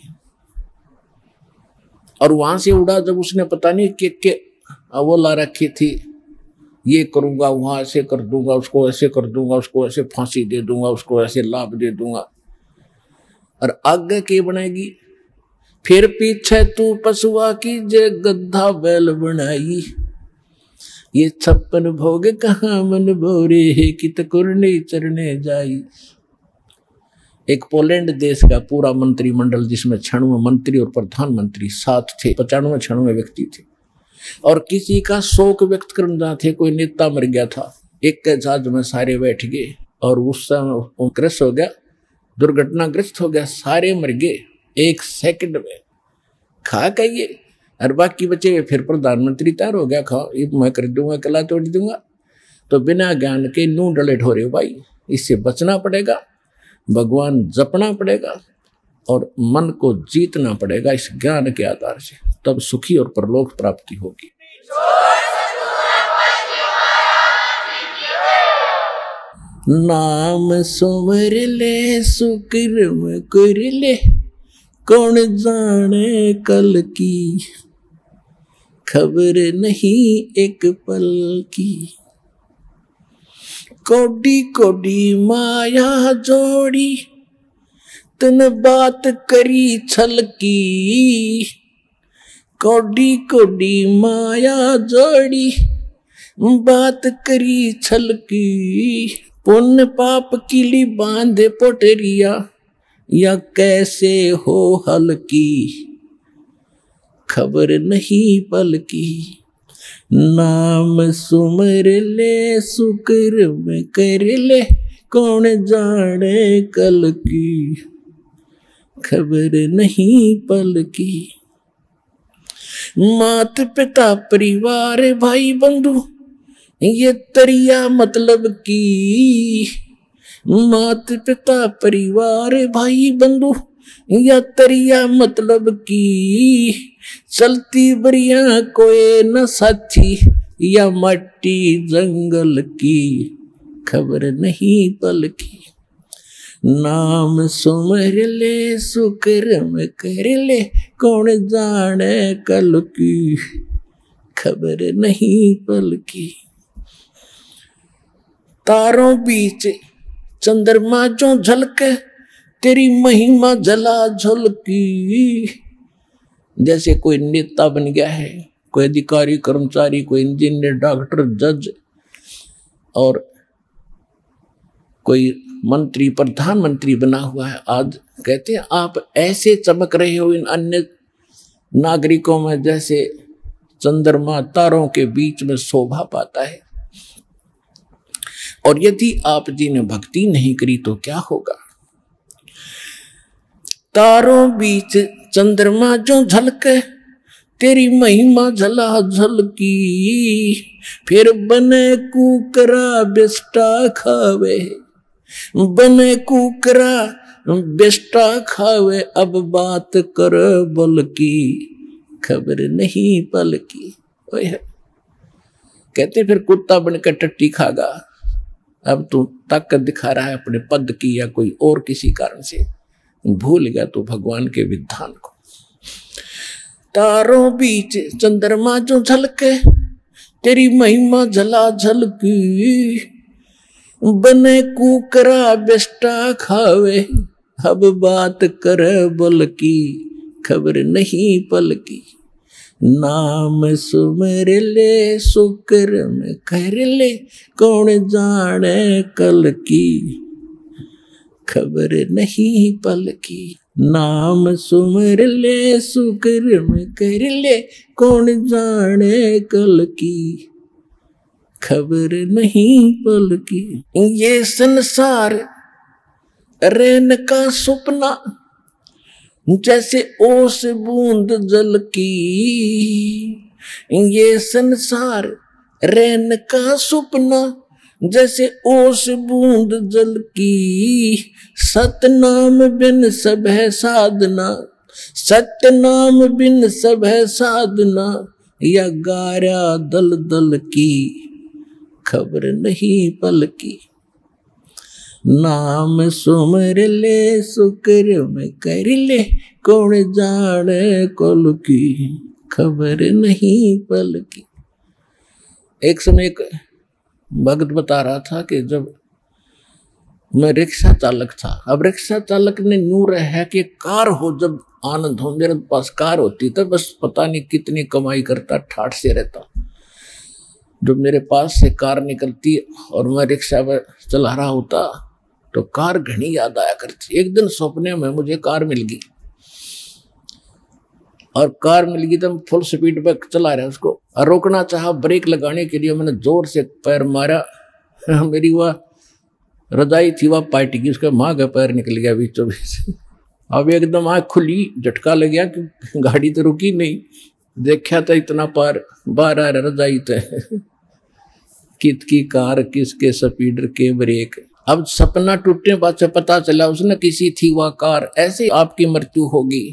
और वहां से उड़ा जब उसने पता नहीं कि, कि वो ला रखी थी, ये करूंगा, वहां ऐसे कर दूंगा, उसको ऐसे कर दूंगा, उसको ऐसे फांसी दे दूंगा, उसको ऐसे लाभ दे दूंगा। और आगे की बनाएगी, फिर पीछे तू पशुआ की जे गद्दा बैल बनाई, ये छप्पन भोग कहाँ मन भोरे है कि तकुरने चरने जाई। एक पोलैंड देश का पूरा मंत्रिमंडल जिसमें छियानवे मंत्री और प्रधानमंत्री साथ थे, पचानवे छियानवे व्यक्ति थे और किसी का शोक व्यक्त करना थे, कोई नेता मर गया था। एक के जहाज में सारे बैठ गए और उस समय क्रैश हो गया, दुर्घटनाग्रस्त हो गया, सारे मर गए एक सेकंड में। खा कहिए और बाकी बचे हुए फिर प्रधानमंत्री तैयार हो गया, खाओ ये मैं कर दूंगा, कला तोड़ दूंगा। तो बिना ज्ञान के नू डले ढोरे भाई, इससे बचना पड़ेगा, भगवान जपना पड़ेगा। और मन को जीतना पड़ेगा इस ज्ञान के आधार से, तब सुखी और परलोक प्राप्ति होगी। नाम सुमर ले सुकर्म कर ले, कौन जाने कल की, खबर नहीं एक पल की। कोडी कोडी माया जोड़ी, तन बात करी छल की। कोडी कोडी माया जोड़ी, बात करी छल की। पुण्य पाप किली बांधे पोटरिया, या कैसे हो हल की, खबर नहीं पल की। नाम सुमर ले सुकर्म कर ले, कौन जाने कल की, खबर नहीं पल की। मात पिता परिवार भाई बंधु, ये तरिया मतलब की। मात पिता परिवार भाई बंधु, या तरिया मतलब की। चलती बरिया कोई न साथी, या मट्टी जंगल की, खबर नहीं पल की। नाम सुमर ले सुकर्म कर ले, कौन जाने कल की, खबर नहीं पल की। तारों बीच चंद्रमा जो झलके, तेरी महिमा जला झलकी। जैसे कोई नेता बन गया है, कोई अधिकारी कर्मचारी, कोई इंजीनियर, डॉक्टर, जज और कोई मंत्री प्रधानमंत्री बना हुआ है। आज कहते हैं आप ऐसे चमक रहे हो इन अन्य नागरिकों में जैसे चंद्रमा तारों के बीच में शोभा पाता है। और यदि आप जी ने भक्ति नहीं करी तो क्या होगा। तारों बीच चंद्रमा जो झलके, तेरी महिमा झला झलकी। फिर बने कुकरा बेस्टा खावे, बने कुकरा बेस्टा खावे। अब बात कर बल की, खबर नहीं पल की। कहते फिर कुत्ता बनकर टट्टी खागा। अब तू ताकत दिखा रहा है अपने पद की या कोई और किसी कारण से, भूल गया तो भगवान के विधान को। तारों बीच चंद्रमा जो झलके, तेरी महिमा झला झलकी। बने कुकरा बेस्टा खावे, अब बात कर बल की, खबर नहीं पल की। नाम सुमर ले सुकर्म कर ले, कौन जाने कल की, खबर नहीं पल की। नाम सुमर ले सुकर्म कर ले, कौन जाने कल की, खबर नहीं पल की। ये संसार रैन का सपना, जैसे ओस बूंद जल की। ये संसार रैन का सपना, जैसे ओस बूंद जल की। सतनाम बिन सब है साधना, सतनाम बिन सब है साधना। या गारा दल दल की, खबर नहीं पल की। नाम सुमर ले सुकर्म कर ले, कौन जाने कल की, खबर नहीं पल की। एक समय एक भक्त बता रहा था कि जब मैं रिक्शा चालक था, अब रिक्शा चालक ने नूर है कि कार हो जब आनंद हो। मेरे पास कार होती तो बस पता नहीं कितनी कमाई करता, ठाठ से रहता। जब मेरे पास से कार निकलती और मैं रिक्शा पर चला रहा होता तो कार घनी याद आया करती। एक दिन सपने में मुझे कार मिल गई, और कार मिल गई तो मैं फुल स्पीड पर चला रहा उसको, और रोकना चाहा ब्रेक लगाने के लिए मैंने जोर से पैर मारा। मेरी वह रजाई थी वह पार्टी की, उसका माँ का पैर निकल गया बीचों बीच। अब एकदम आँख खुली, झटका लग गया कि गाड़ी तो रुकी नहीं। देखा था इतना पार बाहर आ रहा रजाई तो कित की कार, किसके स्पीडर के ब्रेक। अब सपना टूटने बाद से पता चला उसने किसी थी वह कार, ऐसे आपकी मृत्यु होगी,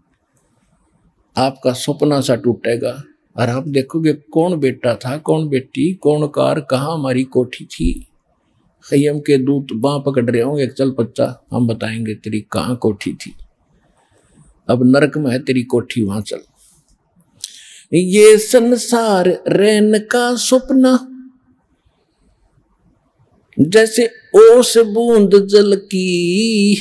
आपका सपना सा टूटेगा और आप देखोगे कौन बेटा था, कौन बेटी, कौन कार, कहाँ हमारी कोठी थी। खय्यम के दूत बाँ पकड़ रहे होंगे, चल बच्चा हम बताएंगे तेरी कहाँ कोठी थी, अब नरक में है तेरी कोठी, वहां चल। ये संसार रैन का सपना जैसे ओस बूंद जल की,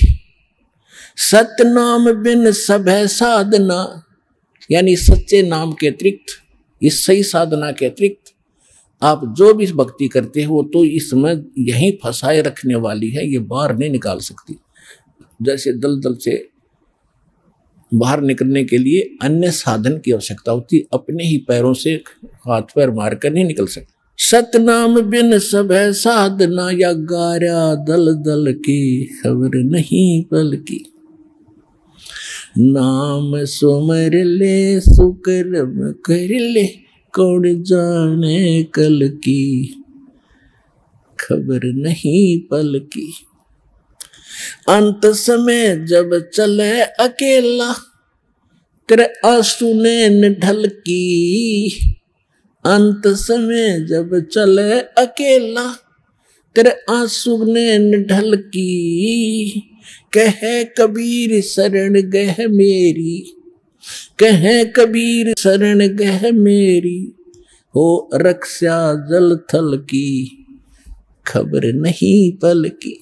सतनाम बिन सब है साधना, यानी सच्चे नाम के अतिरिक्त, इस सही साधना के अतिरिक्त आप जो भी भक्ति करते हो वो तो इसमें यहीं फंसाए रखने वाली है, ये बाहर नहीं निकाल सकती। जैसे दलदल से बाहर निकलने के लिए अन्य साधन की आवश्यकता होती, अपने ही पैरों से हाथ पैर मारकर नहीं निकल सकते। सतनाम बिन सब है साधना, या गारा दल दल की खबर नहीं पल की, नाम सुमर ले सुकर्म कर ले, कौन जाने कल की खबर नहीं पल की। अंत समय जब चले अकेला, तेरे आंसू ने ढल की, अंत समय जब चले अकेला, तेरे आंसू ने ढल की, कहे कबीर शरण गह मेरी, कहे कबीर शरण गह मेरी, हो रक्षा जल थल की खबर नहीं पल की।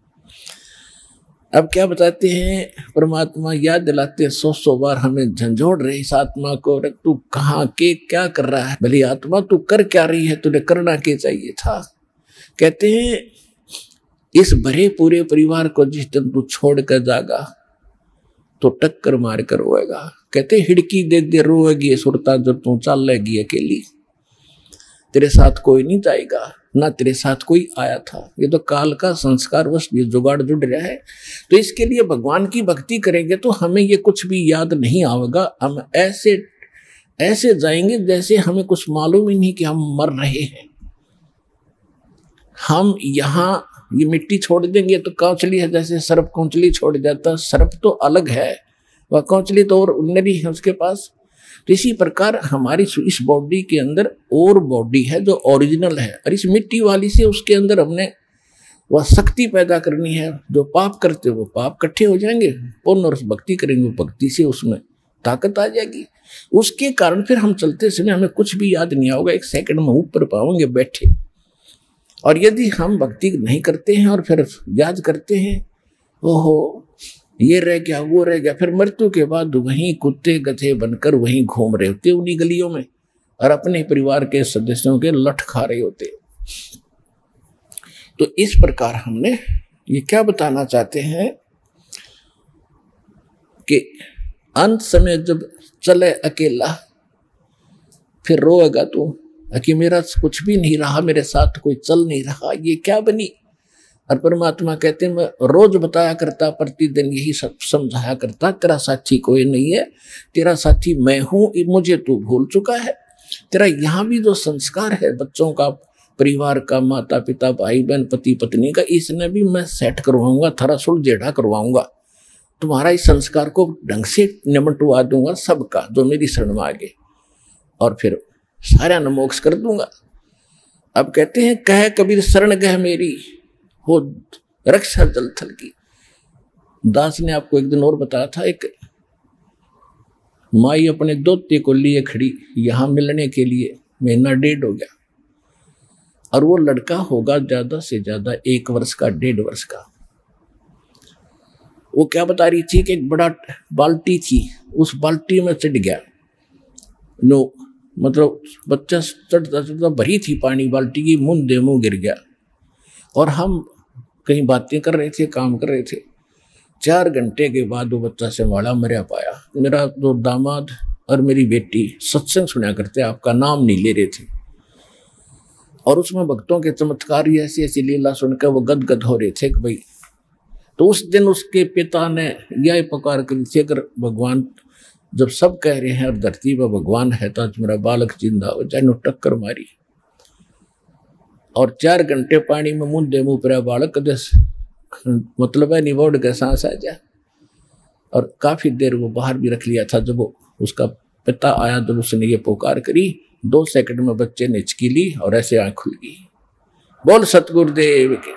अब क्या बताते हैं परमात्मा, याद दिलाते हैं सौ सौ बार हमें झंझोड़ रहे इस आत्मा को, तू कहाँ के क्या कर रहा है, भली आत्मा तू कर क्या रही है, तुझे करना क्या चाहिए था। कहते हैं इस भरे पूरे परिवार को जिस दिन तू छोड़ कर जागा तो टक्कर मार कर रोएगा। कहते हिड़की दे दे रोएगी सुरता जब तू चल लेगी अकेली, तेरे साथ कोई नहीं जाएगा, ना तेरे साथ कोई आया था। ये तो काल का संस्कार वश ये जुगाड़ जुड़ रहा है। तो इसके लिए भगवान की भक्ति करेंगे तो हमें ये कुछ भी याद नहीं आएगा, हम ऐसे ऐसे जाएंगे जैसे हमें कुछ मालूम ही नहीं कि हम मर रहे हैं। हम यहाँ ये मिट्टी छोड़ देंगे तो कौचली है, जैसे सर्प कौचली छोड़ जाता, सर्प तो अलग है, वह कौचली तो और उन्नरी है उसके पास। तो इसी प्रकार हमारी इस बॉडी के अंदर और बॉडी है जो ओरिजिनल है, और इस मिट्टी वाली से उसके अंदर हमने वह शक्ति पैदा करनी है। जो पाप करते वो पाप इकट्ठे हो जाएंगे, पुण्य और भक्ति करेंगे भक्ति से उसमें ताकत आ जाएगी। उसके कारण फिर हम चलते समय हमें कुछ भी याद नहीं आएगा, एक सेकंड में ऊपर पाओगे बैठे। और यदि हम भक्ति नहीं करते हैं और फिर याद करते हैं ओहो ये रह गया वो रह गया, फिर मृत्यु के बाद वहीं कुत्ते गधे बनकर वहीं घूम रहे होते उन्हीं गलियों में, और अपने परिवार के सदस्यों के लठ खा रहे होते। तो इस प्रकार हमने ये क्या बताना चाहते हैं कि अंत समय जब चले अकेला फिर रोएगा तू कि मेरा कुछ भी नहीं रहा, मेरे साथ कोई चल नहीं रहा, ये क्या बनी। और परमात्मा कहते हैं मैं रोज बताया करता, प्रतिदिन यही सब समझाया करता, तेरा साथी कोई नहीं है, तेरा साथी मैं हूं, मुझे तू भूल चुका है। तेरा यहाँ भी जो संस्कार है बच्चों का, परिवार का, माता पिता भाई बहन पति पत्नी का, इसने भी मैं सेट करवाऊंगा, थरा सुल जेढ़ा करवाऊंगा, तुम्हारा इस संस्कार को ढंग से निमटवा दूंगा सबका जो मेरी शरण में आगे, और फिर सारा न मोक्ष कर दूंगा। अब कहते हैं कह कबीर शरण गह मेरी, हो रक्षा जल थल की। दास ने आपको एक दिन और बताया था, एक माई अपने दोते को लिए खड़ी यहां मिलने के लिए, महीना डेढ़ हो गया, और वो लड़का होगा ज्यादा से ज्यादा एक वर्ष का, डेढ़ वर्ष का। वो क्या बता रही थी कि एक बड़ा बाल्टी थी, उस बाल्टी में चढ़ गया, नो मतलब बच्चा चढ़ता चढ़ता भरी थी पानी बाल्टी की, मुंह दे मुंह गिर गया। और हम कहीं बातें कर रहे थे, काम कर रहे थे, चार घंटे के बाद वो बच्चा संभाला मरा पाया। मेरा जो दामाद और मेरी बेटी सत्संग सुना करते, आपका नाम नहीं ले रहे थे, और उसमें भक्तों के चमत्कार ऐसी ऐसी लीला सुनकर वो गदगद हो रहे थे कि भाई। तो उस दिन उसके पिता ने यह पुकार करी थी, अगर भगवान जब सब कह रहे हैं और धरती पर भगवान है तो आज मेरा बालक जिंदा हो जाए, नो टक्कर मारी। और चार घंटे पानी में मुंह मुंह पर बालक दस मतलब है निबोड़ के सांस आ जाए। और काफी देर वो बाहर भी रख लिया था। जब वो उसका पिता आया जब उसने ये पुकार करी, दो सेकंड में बच्चे ने हिचकी ली और ऐसे आंख खुल गई। बोल सतगुरुदेव के।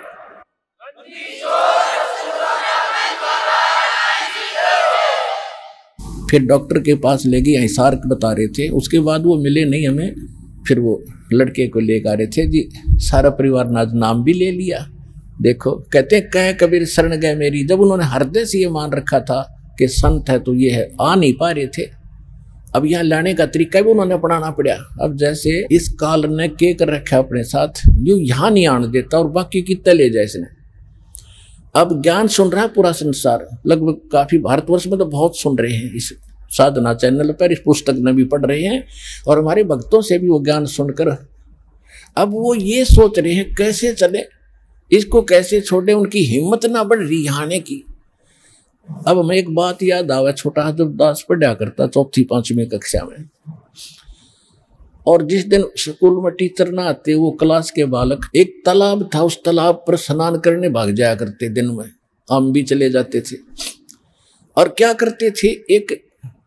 फिर डॉक्टर के पास ले गए, हिसार बता रहे थे। उसके बाद वो मिले नहीं हमें। फिर वो लड़के को लेकर आ रहे थे जी, सारा परिवार ने नाम भी ले लिया। देखो कहते कह कबीर शरण गए मेरी। जब उन्होंने हृदय से ये मान रखा था कि संत है तो ये है, आ नहीं पा रहे थे। अब यहाँ लाने का तरीका भी उन्होंने अपनाना पड़ा। अब जैसे इस काल ने के कर रखा अपने साथ, यू यहाँ नहीं आने देता और बाकी कितना ले जाए इसने। अब ज्ञान सुन रहा है पूरा संसार, लगभग काफी भारतवर्ष में तो बहुत सुन रहे हैं इस साधना चैनल पर, इस पुस्तक में भी पढ़ रहे हैं और हमारे भक्तों से भी वो ज्ञान सुनकर अब वो ये सोच रहे हैं कैसे चले, इसको कैसे छोड़े। उनकी हिम्मत ना बढ़ रही आने की। अब हमें एक बात याद आवा, छोटा जब दास पढ़ा करता चौथी पांचवी कक्षा में, और जिस दिन स्कूल में टीचर ना आते वो क्लास के बालक, एक तालाब था उस तालाब पर स्नान करने भाग जाया करते। दिन में हम भी चले जाते थे और क्या करते थे, एक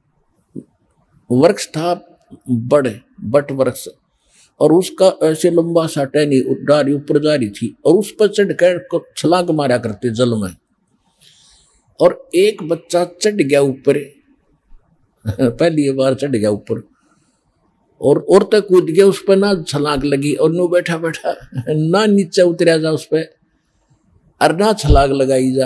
वृक्ष था बड़ बट वृक्ष, और उसका ऐसे लंबा सा टहनी डारी ऊपर जा रही थी और उस पर चढ़ कर छलांग मारा करते जल में। और एक बच्चा चढ़ गया ऊपर, पहली बार चढ़ गया ऊपर और और तक कूद गया, उस पर ना छलांग लगी और नो बैठा बैठा ना नीचे उतरा जा उस पर और ना छलांग लगाई जा।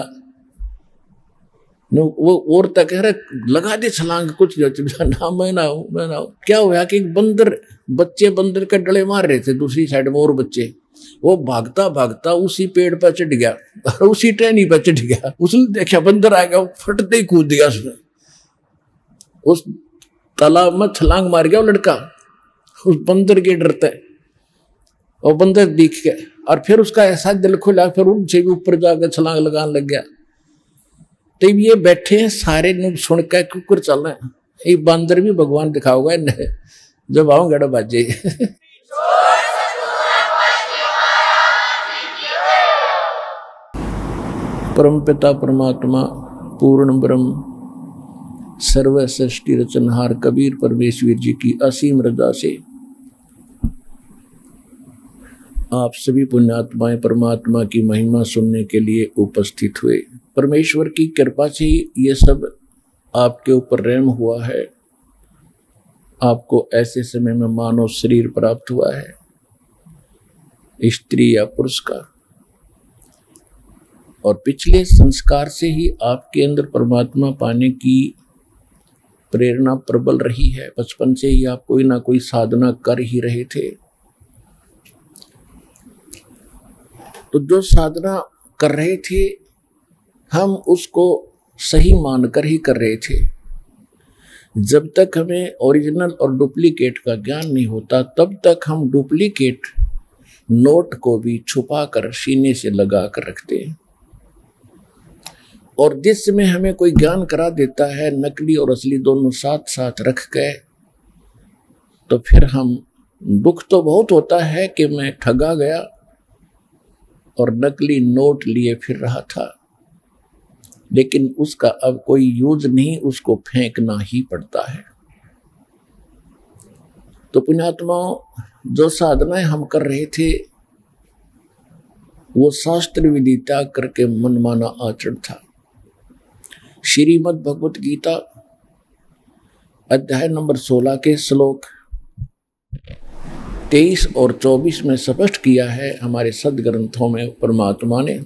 नो वो और तक कह रहे लगा दे छलांग, कुछ ना मैं ना हूं मैं ना हूं। क्या हुआ कि बंदर बच्चे बंदर के डले मार रहे थे दूसरी साइड में, और बच्चे वो भागता भागता उसी पेड़ पर चढ़ गया और उसी टहनी पर चढ़ गया। उसने देखा बंदर आ गया, फटते ही कूद गया उसने, उस तालाब में छलांग मार गया वो लड़का उस बंदर के डरते। और बंदर दिख गया और फिर उसका ऐसा दिल खुला, फिर उनसे भी ऊपर जाकर छलांग लगाने लग गया। तो ये बैठे हैं सारे लोग सुन कर कुकर चल रहे हैं, ये बंदर भी भगवान दिखाओगा जब आओ गड़ा बाजे। परम पिता परमात्मा पूर्ण ब्रह्म सर्व सृष्टि रचनहार कबीर परमेश्वर जी की असीम रजा से आप सभी पुण्यात्माएं परमात्मा की महिमा सुनने के लिए उपस्थित हुए। परमेश्वर की कृपा से ही ये सब आपके ऊपर रहम हुआ है। आपको ऐसे समय में मानव शरीर प्राप्त हुआ है, स्त्री या पुरुष का, और पिछले संस्कार से ही आपके अंदर परमात्मा पाने की प्रेरणा प्रबल रही है। बचपन से ही आप कोई ना कोई साधना कर ही रहे थे। तो जो साधना कर रहे थे हम उसको सही मानकर ही कर रहे थे। जब तक हमें ओरिजिनल और डुप्लीकेट का ज्ञान नहीं होता तब तक हम डुप्लीकेट नोट को भी छुपा कर सीने से लगा कर रखते हैं। और जिस समय हमें कोई ज्ञान करा देता है नकली और असली दोनों साथ साथ रख के, तो फिर हम दुख तो बहुत होता है कि मैं ठगा गया और नकली नोट लिए फिर रहा था, लेकिन उसका अब कोई यूज नहीं, उसको फेंकना ही पड़ता है। तो पुण्यात्माओं, जो साधनाएं हम कर रहे थे वो शास्त्र विधि त्याग करके मनमाना आचरण था। श्रीमद् भगवत गीता अध्याय नंबर सोलह के श्लोक तेईस और चौबीस में स्पष्ट किया है हमारे सदग्रंथों में परमात्मा ने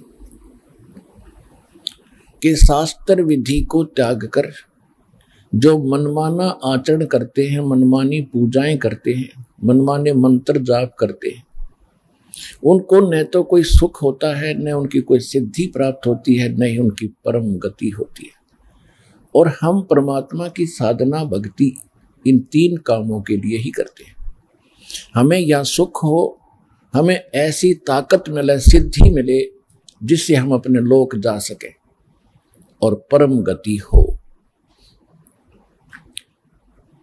कि शास्त्र विधि को त्याग कर जो मनमाना आचरण करते हैं, मनमानी पूजाएं करते हैं, मनमाने मंत्र जाप करते हैं, उनको न तो कोई सुख होता है, न उनकी कोई सिद्धि प्राप्त होती है, न ही उनकी परम गति होती है। और हम परमात्मा की साधना भक्ति इन तीन कामों के लिए ही करते हैं। हमें या सुख हो, हमें ऐसी ताकत मिले, सिद्धि मिले जिससे हम अपने लोक जा सके, और परम गति हो।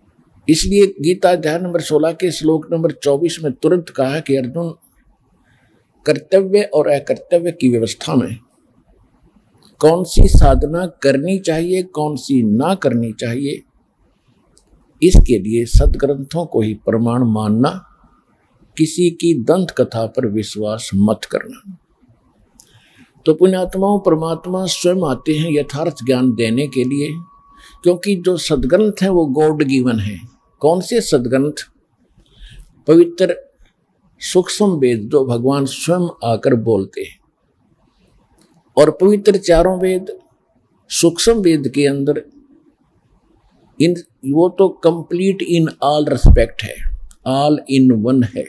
इसलिए गीता अध्याय नंबर सोलह के श्लोक नंबर चौबीस में तुरंत कहा कि अर्जुन, कर्तव्य और अकर्तव्य की व्यवस्था में कौन सी साधना करनी चाहिए, कौन सी ना करनी चाहिए, इसके लिए सदग्रंथों को ही प्रमाण मानना, किसी की दंत कथा पर विश्वास मत करना। तो पुण्यात्माओं, परमात्मा स्वयं आते हैं यथार्थ ज्ञान देने के लिए, क्योंकि जो सदग्रंथ हैं वो गॉड गिवन है। कौन से सदग्रंथ? पवित्र सूक्ष्म वेद जो भगवान स्वयं आकर बोलते हैं, और पवित्र चारों वेद सूक्ष्म वेद के अंदर इन वो तो कंप्लीट इन ऑल रिस्पेक्ट है, ऑल इन वन है,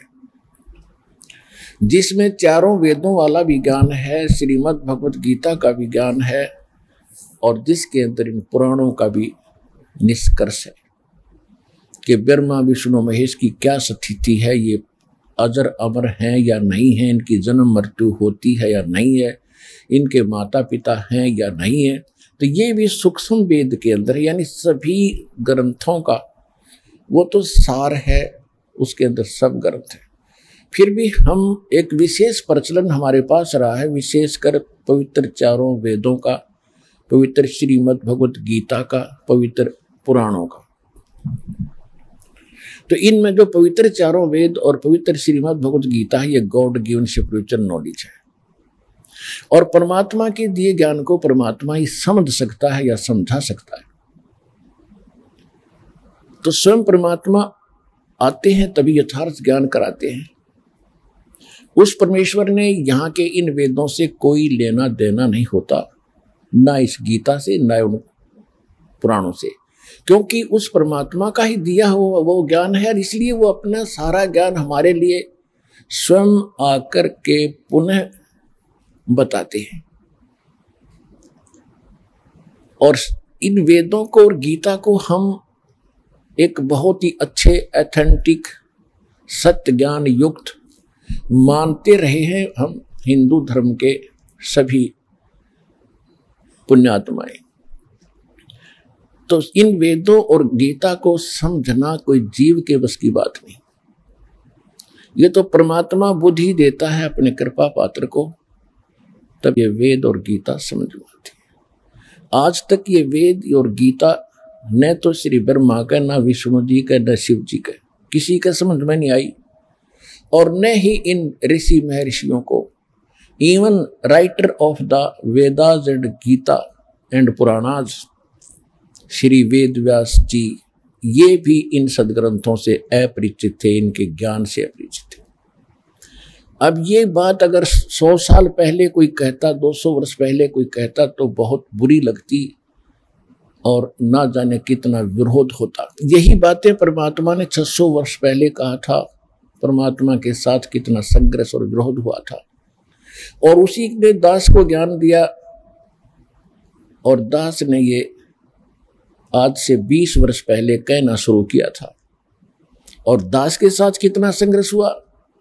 जिसमें चारों वेदों वाला भी ज्ञान है, श्रीमद् भगवत गीता का भी ज्ञान है, और जिसके अंदर इन पुराणों का भी निष्कर्ष है कि ब्रह्मा विष्णु महेश की क्या स्थिति है, ये अजर अमर हैं या नहीं है, इनकी जन्म मृत्यु होती है या नहीं है, इनके माता पिता हैं या नहीं है। तो ये भी सूक्ष्म वेद के अंदर, यानी सभी ग्रंथों का वो तो सार है, उसके अंदर सब ग्रंथ है। फिर भी हम एक विशेष प्रचलन हमारे पास रहा है, विशेषकर पवित्र चारों वेदों का, पवित्र श्रीमद् भगवत गीता का, पवित्र पुराणों का। तो इनमें जो पवित्र चारों वेद और पवित्र श्रीमद् भगवत गीता है, ये गॉड गिवन स्पिरिचुअल नॉलेज है, और परमात्मा के दिए ज्ञान को परमात्मा ही समझ सकता है या समझा सकता है। तो स्वयं परमात्मा आते हैं तभी यथार्थ ज्ञान कराते हैं। उस परमेश्वर ने यहाँ के इन वेदों से कोई लेना देना नहीं होता, ना इस गीता से, ना उन पुराणों से, क्योंकि उस परमात्मा का ही दिया हुआ वो ज्ञान है, और इसलिए वो अपना सारा ज्ञान हमारे लिए स्वयं आकर के पुनः बताते हैं। और इन वेदों को और गीता को हम एक बहुत ही अच्छे ऑथेंटिक सत्य ज्ञान युक्त मानते रहे हैं हम हिंदू धर्म के सभी पुण्यात्माएं। तो इन वेदों और गीता को समझना कोई जीव के बस की बात नहीं, ये तो परमात्मा बुद्धि देता है अपने कृपा पात्र को, तब ये वेद और गीता समझ में आती है। आज तक ये वेद और गीता न तो श्री ब्रह्मा का, न विष्णु जी का, न शिव जी का, किसी का समझ में नहीं आई, और न ही इन ऋषि महर्षियों को। Even writer of the Vedas and Gita and Puranas Shri Ved Vyas ji, ये भी इन सदग्रंथों से अपरिचित थे, इनके ज्ञान से अपरिचित थे। अब ये बात अगर सौ साल पहले कोई कहता, दो सौ वर्ष पहले कोई कहता, तो बहुत बुरी लगती और ना जाने कितना विरोध होता। यही बातें परमात्मा ने छह सौ वर्ष पहले कहा था, परमात्मा के साथ कितना संघर्ष और विरोध हुआ था, और उसी ने दास को ज्ञान दिया, और दास ने ये आज से बीस वर्ष पहले कहना शुरू किया था। और दास के साथ कितना संघर्ष हुआ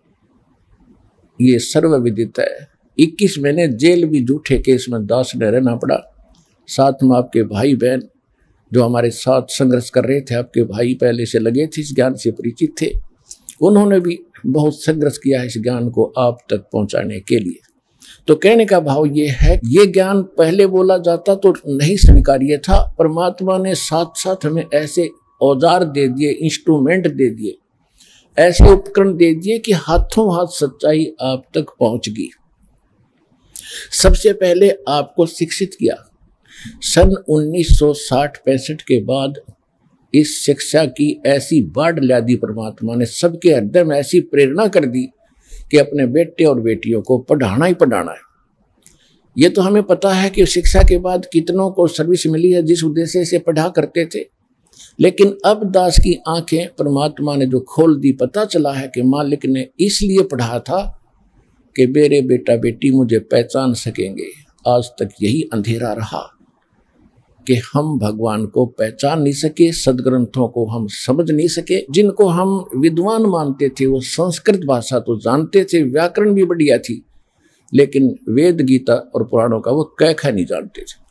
ये सर्वविदित है। इक्कीस महीने जेल भी झूठे केस में दास ने रहना पड़ा। साथ में आपके भाई बहन जो हमारे साथ संघर्ष कर रहे थे, आपके भाई पहले से लगे थे, इस ज्ञान से परिचित थे, उन्होंने भी बहुत संघर्ष किया इस ज्ञान को आप तक पहुंचाने के लिए। तो कहने का भाव ये है, ये ज्ञान पहले बोला जाता तो नहीं स्वीकार्य था। परमात्मा ने साथ साथ हमें ऐसे औजार दे दिए, इंस्ट्रूमेंट दे दिए, ऐसे उपकरण दे दिए कि हाथों हाथ सच्चाई आप तक पहुंच गई। सबसे पहले आपको शिक्षित किया। सन उन्नीस सौ साठ पैंसठ के बाद इस शिक्षा की ऐसी बाढ़ ला दी परमात्मा ने, सबके हृदय में ऐसी प्रेरणा कर दी कि अपने बेटे और बेटियों को पढ़ाना ही पढ़ाना है। ये तो हमें पता है कि शिक्षा के बाद कितनों को सर्विस मिली है जिस उद्देश्य से पढ़ा करते थे, लेकिन अब दास की आंखें परमात्मा ने जो खोल दी, पता चला है कि मालिक ने इसलिए पढ़ा था कि मेरे बेटा बेटी मुझे पहचान सकेंगे। आज तक यही अंधेरा रहा कि हम भगवान को पहचान नहीं सके, सदग्रंथों को हम समझ नहीं सके। जिनको हम विद्वान मानते थे वो संस्कृत भाषा तो जानते थे, व्याकरण भी बढ़िया थी, लेकिन वेद गीता और पुराणों का वो कैखा नहीं जानते थे।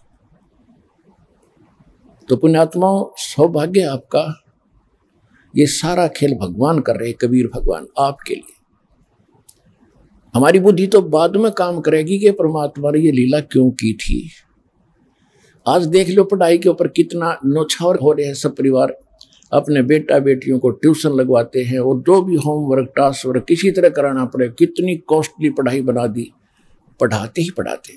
तो पुण्यात्माओं, सौभाग्य आपका, ये सारा खेल भगवान कर रहे, कबीर भगवान आपके लिए। हमारी बुद्धि तो बाद में काम करेगी कि परमात्मा ने ये लीला क्यों की थी। आज देख लो पढ़ाई के ऊपर कितना नौछावर हो रहे हैं। सब परिवार अपने बेटा बेटियों को ट्यूशन लगवाते हैं और जो भी होमवर्क टास्क वर्क किसी तरह कराना पड़े, कितनी कॉस्टली पढ़ाई बना दी, पढ़ाते ही पढ़ाते।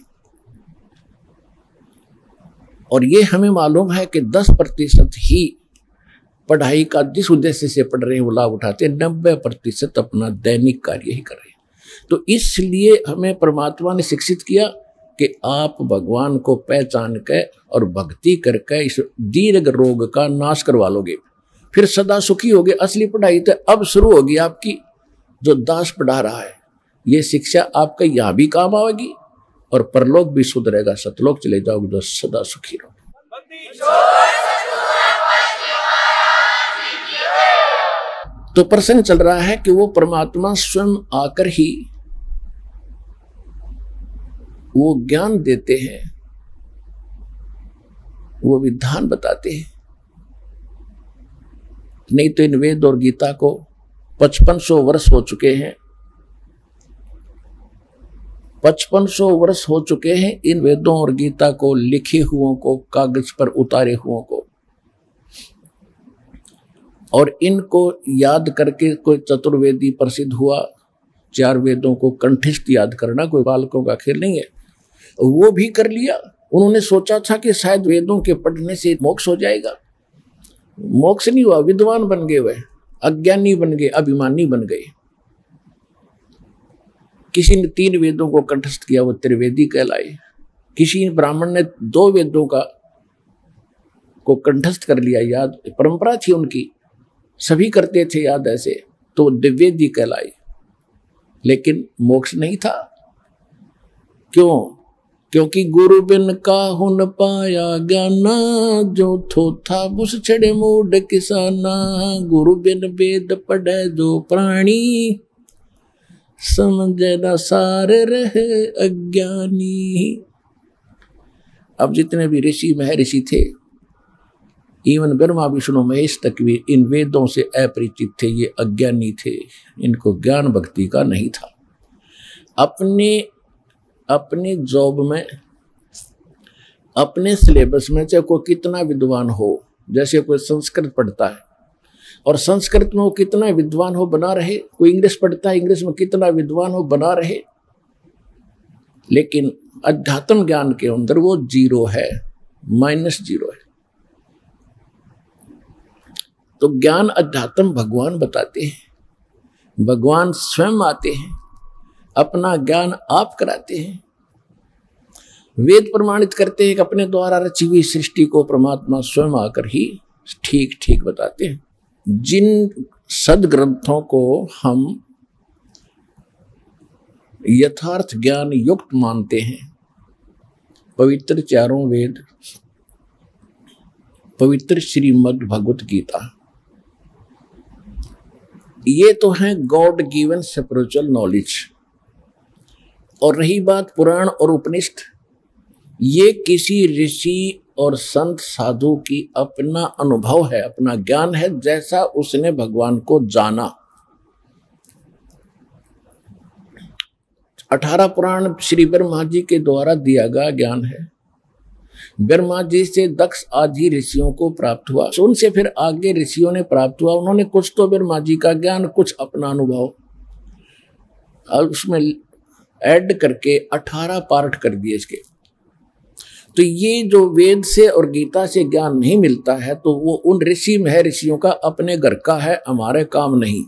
और ये हमें मालूम है कि दस प्रतिशत ही पढ़ाई का जिस उद्देश्य से पढ़ रहे हैं वो लाभ उठाते हैं, नब्बे प्रतिशत अपना दैनिक कार्य ही कर रहे हैं। तो इसलिए हमें परमात्मा ने शिक्षित किया कि आप भगवान को पहचान के और भक्ति करके इस दीर्घ रोग का नाश करवा लोगे, फिर सदा सुखी होगे। असली पढ़ाई तो अब शुरू होगी आपकी, जो दास पढ़ा रहा है। ये शिक्षा आपका यहाँ भी काम आएगी और परलोक भी सुधरेगा, सतलोक चले जाओगे तो सदा सुखी रहो। तो प्रश्न चल रहा है कि वो परमात्मा स्वयं आकर ही वो ज्ञान देते हैं, वो विधान बताते हैं। नहीं तो इन वेद और गीता को पचपन सौ वर्ष हो चुके हैं, पचपन सौ वर्ष हो चुके हैं इन वेदों और गीता को लिखे हुओं को, कागज पर उतारे हुओं को। और इनको याद करके कोई चतुर्वेदी प्रसिद्ध हुआ। चार वेदों को कंठस्थ याद करना कोई बालकों का खेल नहीं है, वो भी कर लिया। उन्होंने सोचा था कि शायद वेदों के पढ़ने से मोक्ष हो जाएगा, मोक्ष नहीं हुआ। विद्वान बन गए, वह अज्ञानी बन गए, अभिमानी बन गए। किसी ने तीन वेदों को कंठस्थ किया, वो त्रिवेदी कहलाए। किसी ब्राह्मण ने दो वेदों का को कंठस्थ कर लिया, याद परंपरा थी उनकी, सभी करते थे याद ऐसे, तो दिव्येदी कहलाई। लेकिन मोक्ष नहीं था। क्यों? क्योंकि गुरु बिन काहू न पाया ज्ञाना, जो थो था बुस छड़े मूड किसाना। गुरु बिन वेद पढ़े जो प्राणी, समझे न सार रहे अज्ञानी। अब जितने भी ऋषि महर्षि थे, इवन ब्रह्मा विष्णु महेश तक भी इन वेदों से अपरिचित थे, ये अज्ञानी थे, इनको ज्ञान भक्ति का नहीं था। अपने अपने जॉब में, अपने सिलेबस में चाहे कोई कितना विद्वान हो, जैसे कोई संस्कृत पढ़ता है और संस्कृत में वो कितना विद्वान हो बना रहे, कोई इंग्लिश पढ़ता है, इंग्लिश में कितना विद्वान हो बना रहे, लेकिन अध्यात्म ज्ञान के अंदर वो जीरो है, माइनस जीरो है। तो ज्ञान अध्यात्म भगवान बताते हैं, भगवान स्वयं आते हैं, अपना ज्ञान आप कराते हैं। वेद प्रमाणित करते हैं कि अपने द्वारा रची हुई सृष्टि को परमात्मा स्वयं आकर ही ठीक ठीक बताते हैं। जिन सदग्रंथों को हम यथार्थ ज्ञान युक्त मानते हैं, पवित्र चारों वेद, पवित्र श्रीमद् भगवत गीता, ये तो है गॉड गिवन स्पिरिचुअल नॉलेज। और रही बात पुराण और उपनिषद, ये किसी ऋषि और संत साधु की अपना अनुभव है, अपना ज्ञान है, जैसा उसने भगवान को जाना। अठारह पुराण श्री ब्रह्मा जी के द्वारा दिया गया ज्ञान है। ब्रह्मा जी से दक्ष आदि ऋषियों को प्राप्त हुआ, उनसे फिर आगे ऋषियों ने प्राप्त हुआ। उन्होंने कुछ तो ब्रह्मा जी का ज्ञान, कुछ अपना अनुभव, और उसमें ऐड करके अठारह पार्ट कर दिए इसके। तो ये जो वेद से और गीता से ज्ञान नहीं मिलता है, तो वो उन ऋषि महर्षियों का अपने घर का है, हमारे काम नहीं।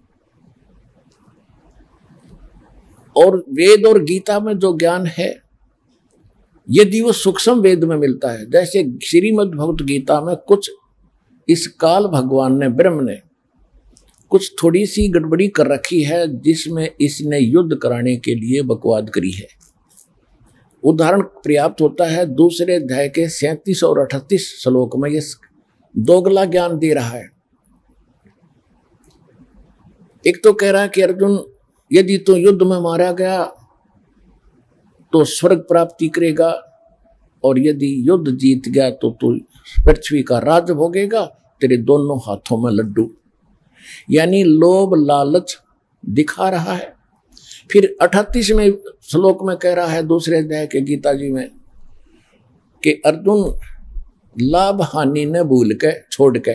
और वेद और गीता में जो ज्ञान है, यदि वो सूक्ष्म वेद में मिलता है, जैसे श्रीमद् भगवत गीता में कुछ इस काल भगवान ने, ब्रह्म ने कुछ थोड़ी सी गड़बड़ी कर रखी है, जिसमें इसने युद्ध कराने के लिए बकवाद करी है। उदाहरण पर्याप्त होता है, दूसरे अध्याय के सैंतीस और अठतीस श्लोक में ये दोगला ज्ञान दे रहा है। एक तो कह रहा है कि अर्जुन, यदि तू युद्ध में मारा गया तो स्वर्ग प्राप्ति करेगा, और यदि युद्ध जीत गया तो तू पृथ्वी का राज भोगेगा, तेरे दोनों हाथों में लड्डू। यानी लोभ लालच दिखा रहा है। फिर अठतीसवें श्लोक में कह रहा है दूसरे अध्याय के गीता जी में कि अर्जुन लाभ हानि न भूल के छोड़ के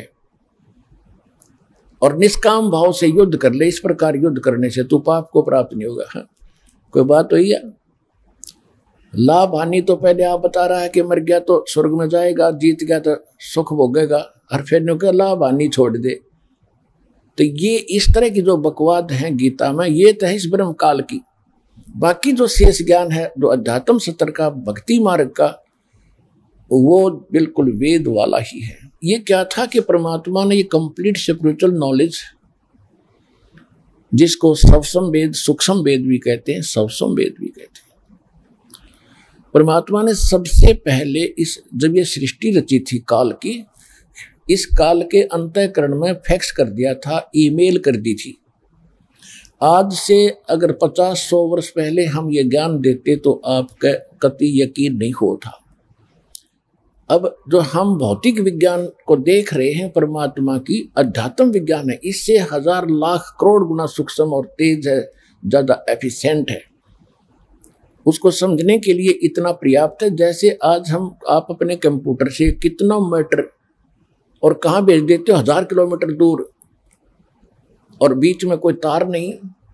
और निष्काम भाव से युद्ध कर ले। इस प्रकार युद्ध करने से तू पाप को प्राप्त नहीं होगा। हाँ, कोई बात हुई है? लाभ हानि तो पहले आप बता रहा है कि मर गया तो स्वर्ग में जाएगा, जीत गया तो सुख भोगेगा, और फिर नो क्या लाभ हानि छोड़ दे। तो ये इस तरह की जो बकवाद है गीता में, ये तो है इस ब्रह्म काल की। बाकी जो शेष ज्ञान है जो अध्यात्म सत्र का, भक्ति मार्ग का, वो बिल्कुल वेद वाला ही है। ये क्या था कि परमात्मा ने ये कंप्लीट स्पिरिचुअल नॉलेज, जिसको सवसम वेद, सूक्ष्म वेद भी कहते हैं, सवसम वेद भी कहते हैं, परमात्मा ने सबसे पहले इस जब ये सृष्टि रची थी काल की, इस काल के अंतःकरण में फैक्स कर दिया था, ईमेल कर दी थी। आज से अगर पचास सौ वर्ष पहले हम ये ज्ञान देते तो आपका कतई यकीन नहीं होता। अब जो हम भौतिक विज्ञान को देख रहे हैं, परमात्मा की अध्यात्म विज्ञान है, इससे हजार लाख करोड़ गुना सूक्ष्म और तेज है, ज्यादा एफिशिएंट है। उसको समझने के लिए इतना पर्याप्त है। जैसे आज हम आप अपने कंप्यूटर से कितना मीटर और कहाँ भेज देते हो, हजार किलोमीटर दूर, और बीच में कोई तार नहीं,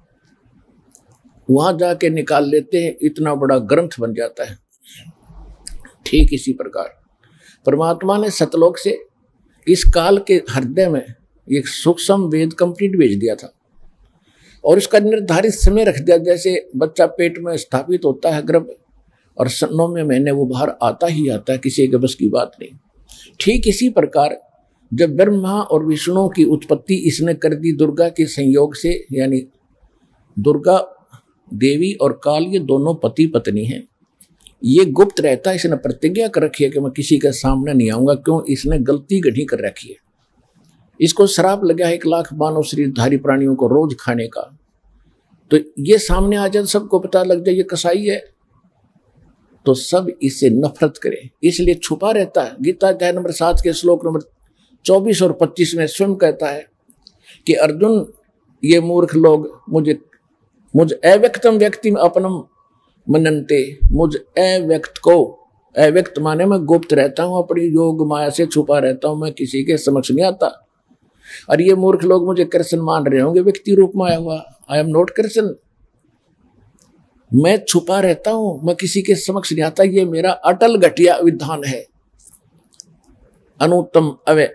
वहां जाके निकाल लेते हैं, इतना बड़ा ग्रंथ बन जाता है। ठीक इसी प्रकार परमात्मा ने सतलोक से इस काल के हृदय में एक सूक्ष्म वेद कंप्लीट भेज दिया था, और उसका निर्धारित समय रख दिया। जैसे बच्चा पेट में स्थापित होता है गर्भ, और नौवें महीने वो बाहर आता ही आता है, किसी के बस की बात नहीं। ठीक इसी प्रकार जब ब्रह्मा और विष्णु की उत्पत्ति इसने कर दी दुर्गा के संयोग से, यानी दुर्गा देवी और काल ये दोनों पति पत्नी हैं। ये गुप्त रहता है, इसने प्रतिज्ञा कर रखी है कि मैं किसी के सामने नहीं आऊंगा। क्यों? इसने गलती गढ़ी कर रखी है। इसको श्राप लगा है एक लाख मानव शरीरधारी प्राणियों को रोज खाने का। तो ये सामने आ जाए, सबको पता लग जाए ये कसाई है, तो सब इससे नफरत करें, इसलिए छुपा रहता है। गीता अध्याय नंबर सात के श्लोक नंबर चौबीस और पच्चीस में स्वयं कहता है कि अर्जुन, ये मूर्ख लोग मुझे मुझ अव्यक्तम व्यक्ति में अपनम मननते, मुझ अव्यक्त को, अव्यक्त माने मैं गुप्त रहता हूं, अपनी योग माया से छुपा रहता हूं, मैं किसी के समक्ष नहीं आता। और ये मूर्ख लोग मुझे कृष्ण मान रहे होंगे, व्यक्ति रूप में आया हुआ। आई एम नॉट कृष्ण, मैं छुपा रहता हूं, मैं किसी के समक्ष नहीं आता। ये मेरा अटल घटिया विधान है, अनुत्तम अव्यय।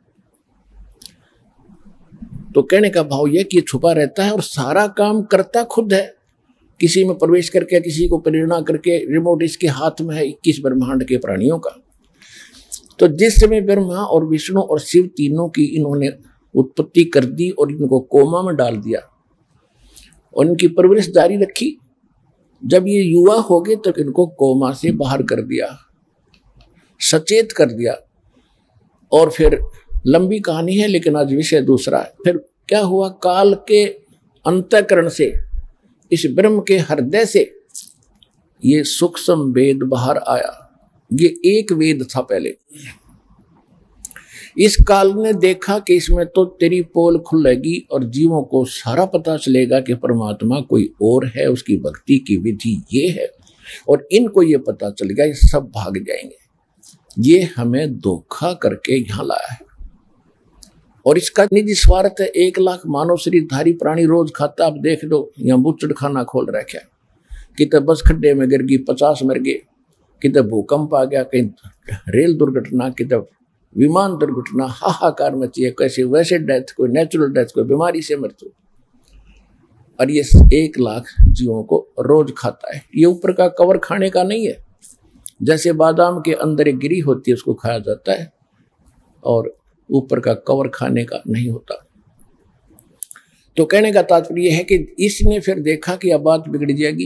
तो कहने का भाव यह कि छुपा रहता है और सारा काम करता खुद है, किसी में प्रवेश करके, किसी को प्रेरणा करके। रिमोट इसके हाथ में है इक्कीस ब्रह्मांड के प्राणियों का। तो जिस समय ब्रह्मा और विष्णु और शिव तीनों की इन्होंने उत्पत्ति कर दी और इनको कोमा में डाल दिया और इनकी परवरिश जारी रखी, जब ये युवा हो गए तो इनको कोमा से बाहर कर दिया, सचेत कर दिया। और फिर लंबी कहानी है, लेकिन आज विषय दूसरा है। फिर क्या हुआ? काल के अंतःकरण से, इस ब्रह्म के हृदय से ये सूक्ष्म वेद बाहर आया। ये एक वेद था पहले। इस काल ने देखा कि इसमें तो तेरी पोल खुलेगी और जीवों को सारा पता चलेगा कि परमात्मा कोई और है, उसकी भक्ति की विधि ये है, और इनको ये पता चल गया, ये सब भाग जाएंगे। ये हमें धोखा करके यहां लाया है, और इसका निजी स्वार्थ है। एक लाख मानव शरीरधारी प्राणी रोज खाता, आप देख लो, यहाँ बुचड़ खाना खोल रखा है। कितने बस खड्डे में गिर गई, पचास मर गए, कितने भूकंप आ गया, कहीं रेल दुर्घटना, कितने विमान दुर्घटना, हाहाकार मची है। कैसे वैसे डेथ, कोई नेचुरल डेथ, कोई बीमारी से मृत्यु, और ये एक लाख जीवों को रोज खाता है। ये ऊपर का कवर खाने का नहीं है। जैसे बादाम के अंदर एक गिरी होती है, उसको खाया जाता है, और ऊपर का कवर खाने का नहीं होता। तो कहने का तात्पर्य है कि इसने फिर देखा कि अब बात बिगड़ जाएगी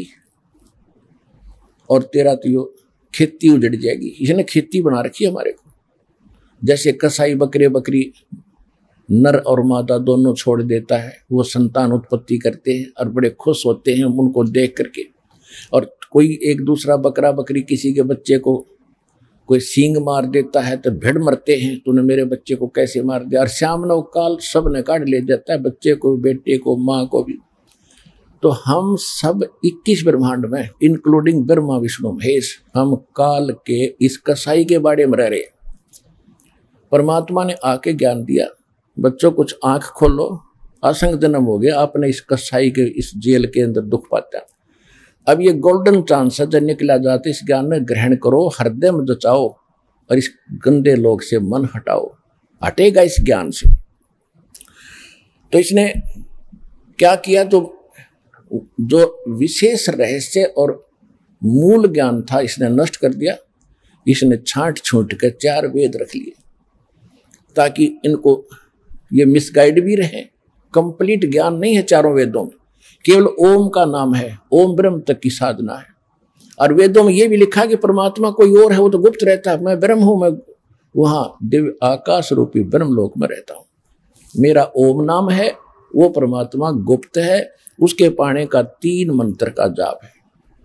और तेरा तो यो खेती उजड़ जाएगी। इसने खेती बना रखी है हमारे को। जैसे कसाई बकरे बकरी नर और मादा दोनों छोड़ देता है, वो संतान उत्पत्ति करते हैं और बड़े खुश होते हैं उनको देख करके। और कोई एक दूसरा बकरा बकरी किसी के बच्चे को कोई सींग मार देता है तो भिड़ मरते हैं, तूने मेरे बच्चे को कैसे मार दिया। और श्याम नव काल सब ने काट ले जाता है, बच्चे को, बेटे को, माँ को भी। तो हम सब इक्कीस ब्रह्मांड में इंक्लूडिंग ब्रह्मा विष्णु महेश, हम काल के इस कसाई के बाड़े में रह रहे। परमात्मा ने आके ज्ञान दिया, बच्चों कुछ आंख खोलो, असंग जन्म हो गया, आपने इस कसाई के इस जेल के अंदर दुख पाता। अब ये गोल्डन चांस है, जब निकला जाते इस ज्ञान में ग्रहण करो, हृदय में जचाओ और इस गंदे लोग से मन हटाओ, हटेगा इस ज्ञान से। तो इसने क्या किया, तो जो विशेष रहस्य और मूल ज्ञान था इसने नष्ट कर दिया। इसने छांट छूट कर चार वेद रख लिए ताकि इनको ये मिसगाइड भी रहे। कंप्लीट ज्ञान नहीं है चारों वेदों में, केवल ओम का नाम है, ओम ब्रह्म तक की साधना है। और वेदों में ये भी लिखा कि परमात्मा कोई और है, वो तो गुप्त रहता है, मैं ब्रह्म हूं, मैं वहां दिव्य आकाश रूपी ब्रह्म लोक में रहता हूं। मेरा ओम नाम है, वो परमात्मा गुप्त है, उसके पाने का तीन मंत्र का जाप है।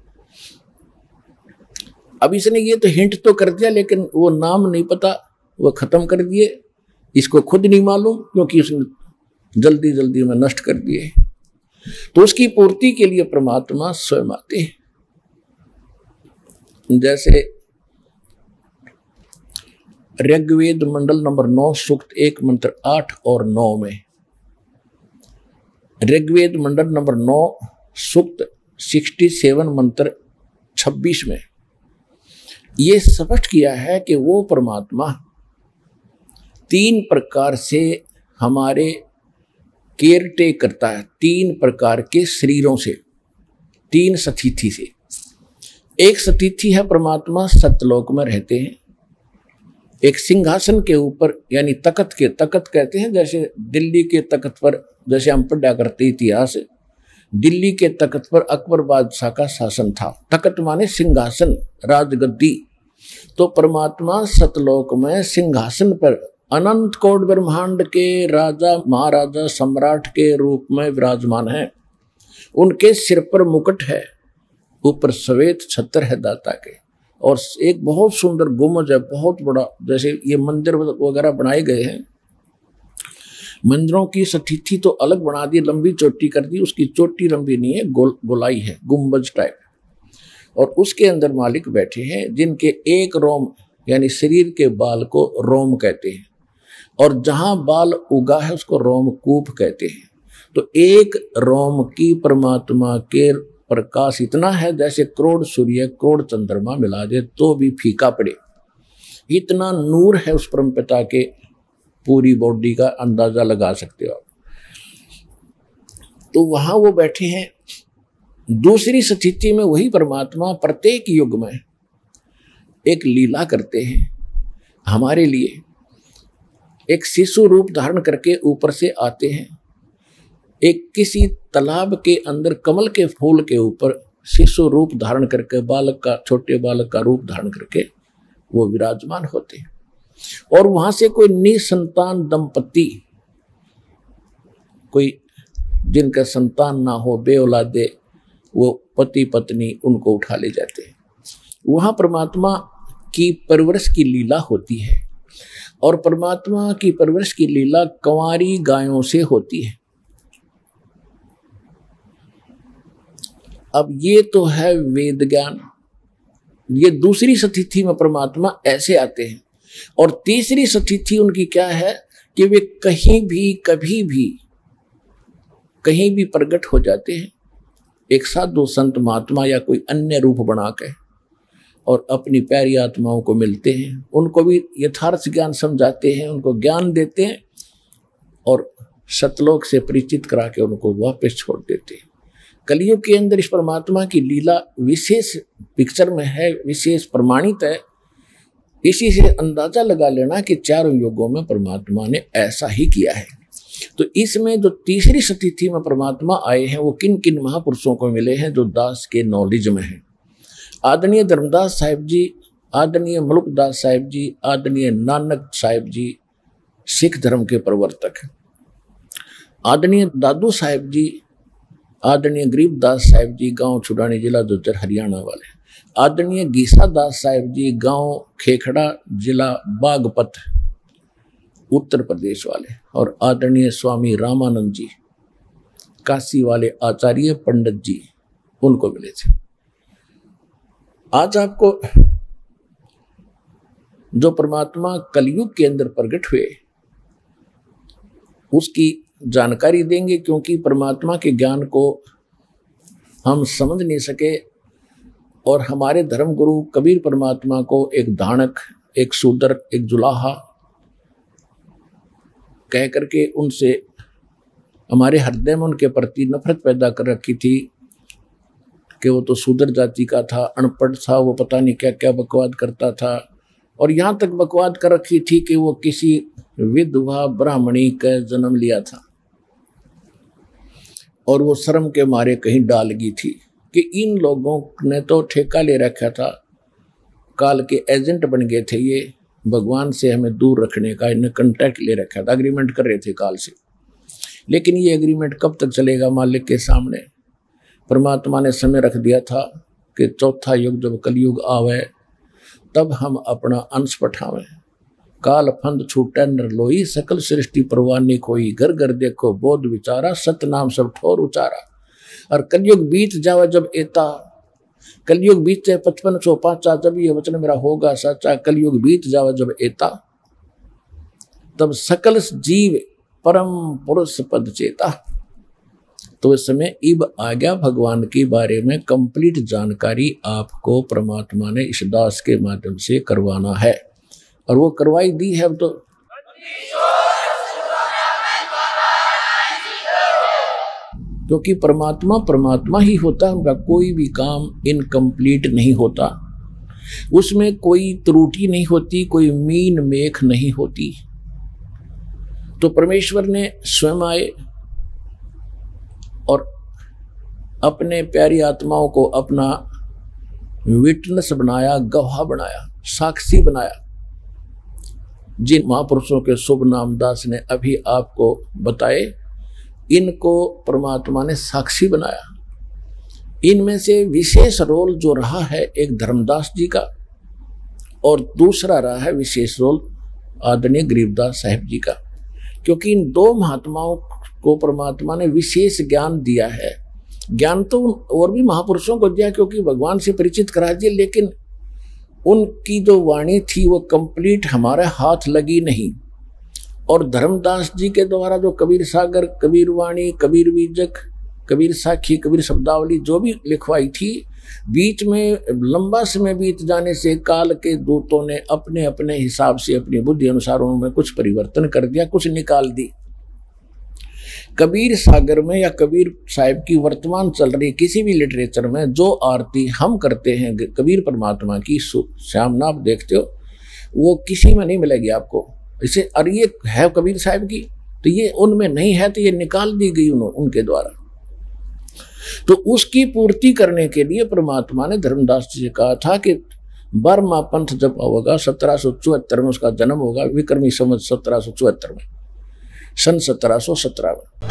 अब इसने ये तो हिंट तो कर दिया, लेकिन वो नाम नहीं पता, वो खत्म कर दिए, इसको खुद नहीं मालूम क्योंकि उसने जल्दी जल्दी में नष्ट कर दिए। तो उसकी पूर्ति के लिए परमात्मा स्वयं आते हैं। जैसे ऋग्वेद मंडल नंबर नौ सूक्त एक मंत्र आठ और नौ में, ऋग्वेद मंडल नंबर नौ सूक्त सिक्सटी सेवन मंत्र छब्बीस में ये स्पष्ट किया है कि वो परमात्मा तीन प्रकार से हमारे केयर टेक करता है, तीन प्रकार के शरीरों से, तीन सतिथि से। एक सतिथि है परमात्मा सतलोक में रहते हैं, एक सिंहासन के ऊपर यानी तख्त के, तख्त कहते हैं जैसे दिल्ली के तख्त पर, जैसे हम पढ़ा करते इतिहास, दिल्ली के तख्त पर अकबर बादशाह का शासन था। तख्त माने सिंहासन, राजगद्दी। तो परमात्मा सतलोक में सिंहासन पर अनंत कोट ब्रह्मांड के राजा महाराजा सम्राट के रूप में विराजमान है। उनके सिर पर मुकुट है, ऊपर श्वेत छत्र है दाता के, और एक बहुत सुंदर गुम्बद है, बहुत बड़ा। जैसे ये मंदिर वगैरह बनाए गए हैं, मंदिरों की सतिथि तो अलग बना दी, लंबी चोटी कर दी, उसकी चोटी लंबी नहीं है, गोल गोलाई है, गुम्बज टाइप। और उसके अंदर मालिक बैठे हैं जिनके एक रोम यानी शरीर के बाल को रोम कहते हैं, और जहां बाल उगा है उसको रोमकूप कहते हैं। तो एक रोम की परमात्मा के प्रकाश इतना है जैसे करोड़ सूर्य करोड़ चंद्रमा मिला दे तो भी फीका पड़े, इतना नूर है उस परमपिता के, पूरी बॉडी का अंदाजा लगा सकते हो आप। तो वहां वो बैठे हैं। दूसरी स्थिति में वही परमात्मा प्रत्येक युग में एक लीला करते हैं हमारे लिए। एक शिशु रूप धारण करके ऊपर से आते हैं, एक किसी तालाब के अंदर कमल के फूल के ऊपर शिशु रूप धारण करके, बालक का, छोटे बालक का रूप धारण करके वो विराजमान होते हैं। और वहां से कोई निसंतान दंपति, कोई जिनका संतान ना हो, बे औलादे, वो पति पत्नी, उनको उठा ले जाते हैं। वहां परमात्मा की परवरिश की लीला होती है, और परमात्मा की परवरिश की लीला कंवारी गायों से होती है। अब ये तो है वेद ज्ञान। ये दूसरी स्थिति में परमात्मा ऐसे आते हैं। और तीसरी स्थिति उनकी क्या है कि वे कहीं भी कभी भी कहीं भी प्रकट हो जाते हैं, एक साधु संत महात्मा या कोई अन्य रूप बना के, और अपनी प्यारी आत्माओं को मिलते हैं, उनको भी यथार्थ ज्ञान समझाते हैं, उनको ज्ञान देते हैं और सतलोक से परिचित करा के उनको वापस छोड़ देते हैं। कलियुग के अंदर इस परमात्मा की लीला विशेष पिक्चर में है, विशेष प्रमाणित है। इसी से अंदाजा लगा लेना कि चारों युगों में परमात्मा ने ऐसा ही किया है। तो इसमें जो तीसरी स्थिति में परमात्मा आए हैं वो किन किन महापुरुषों को मिले हैं जो दास के नॉलेज में हैं। आदरणीय धर्मदास साहिब जी, आदरणीय मलुकदास साहिब जी, आदरणीय नानक साहिब जी सिख धर्म के प्रवर्तक, आदरणीय दादू साहिब जी, आदरणीय गरीबदास साहिब जी गांव छुड़ानी जिला दुज्जर हरियाणा वाले, आदरणीय गीसा दास साहिब जी गांव खेखड़ा जिला बागपत उत्तर प्रदेश वाले, और आदरणीय स्वामी रामानंद जी काशी वाले आचार्य पंडित जी उनको मिले थे। आज आपको जो परमात्मा कलयुग के अंदर प्रकट हुए उसकी जानकारी देंगे, क्योंकि परमात्मा के ज्ञान को हम समझ नहीं सके और हमारे धर्म गुरु कबीर परमात्मा को एक धानक, एक शूद्र, एक जुलाहा कह करके उनसे हमारे हृदय में उनके प्रति नफरत पैदा कर रखी थी कि वो तो शूद्र जाति का था, अनपढ़ था, वो पता नहीं क्या क्या बकवाद करता था। और यहाँ तक बकवाद कर रखी थी कि वो किसी विधवा ब्राह्मणी का जन्म लिया था और वो शर्म के मारे कहीं डाल गई थी कि इन लोगों ने तो ठेका ले रखा था, काल के एजेंट बन गए थे, ये भगवान से हमें दूर रखने का इन्हें कंट्रैक्ट ले रखा था, एग्रीमेंट कर रहे थे काल से। लेकिन ये एग्रीमेंट कब तक चलेगा मालिक के सामने? परमात्मा ने समय रख दिया था कि चौथा युग जब कलयुग आवे तब हम अपना अंश पठावें। काल फंद छूटे नरलोई, सकल सृष्टि परवानी कोई, घर घर देखो बोध विचारा, सत नाम सब ठोर उचारा। और कलयुग बीत जावे जब एता, कलयुग बीते पचपन सौ पांचा, जब ये वचन मेरा होगा सच्चा, कलयुग बीत जावे जब एता, तब सकल जीव परम पुरुष पद चेता। तो इस समय इब आ गया भगवान के बारे में कंप्लीट जानकारी आपको परमात्मा ने इस दास के माध्यम से करवाना है, और वो करवाई दी है। अब तो क्योंकि परमात्मा परमात्मा ही होता है, उनका कोई भी काम इनकम्प्लीट नहीं होता, उसमें कोई त्रुटि नहीं होती, कोई मीन मेख नहीं होती। तो परमेश्वर ने स्वयं आए और अपने प्यारी आत्माओं को अपना विटनेस बनाया, गवाह बनाया, साक्षी बनाया। जिन महापुरुषों के शुभ नाम दास ने अभी आपको बताए, इनको परमात्मा ने साक्षी बनाया। इनमें से विशेष रोल जो रहा है एक धर्मदास जी का, और दूसरा रहा है विशेष रोल आदरणीय गरीबदास साहिब जी का, क्योंकि इन दो महात्माओं को परमात्मा ने विशेष ज्ञान दिया है। ज्ञान तो और भी महापुरुषों को दिया क्योंकि भगवान से परिचित करा दिए, लेकिन उनकी जो वाणी थी वो कंप्लीट हमारे हाथ लगी नहीं। और धर्मदास जी के द्वारा जो कबीर सागर, कबीर वाणी, कबीर बीजक, कबीर साखी, कबीर शब्दावली जो भी लिखवाई थी, बीच में लंबा समय बीत जाने से काल के दूतों ने अपने अपने हिसाब से अपनी बुद्धि अनुसार उनमें कुछ परिवर्तन कर दिया, कुछ निकाल दी। कबीर सागर में या कबीर साहिब की वर्तमान चल रही किसी भी लिटरेचर में जो आरती हम करते हैं कबीर परमात्मा की, श्याम आप देखते हो, वो किसी में नहीं मिलेगी आपको। इसे और ये है कबीर साहिब की, तो ये उनमें नहीं है, तो ये निकाल दी गई उन, उनके द्वारा। तो उसकी पूर्ति करने के लिए परमात्मा ने धर्मदास जी से कहा था कि बर्मा पंथ जब होगा सत्रह सौ चौहत्तर में, उसका जन्म होगा विक्रमी संवत सत्रह सौ चौहत्तर में, सन सत्रह सौ सत्रह में।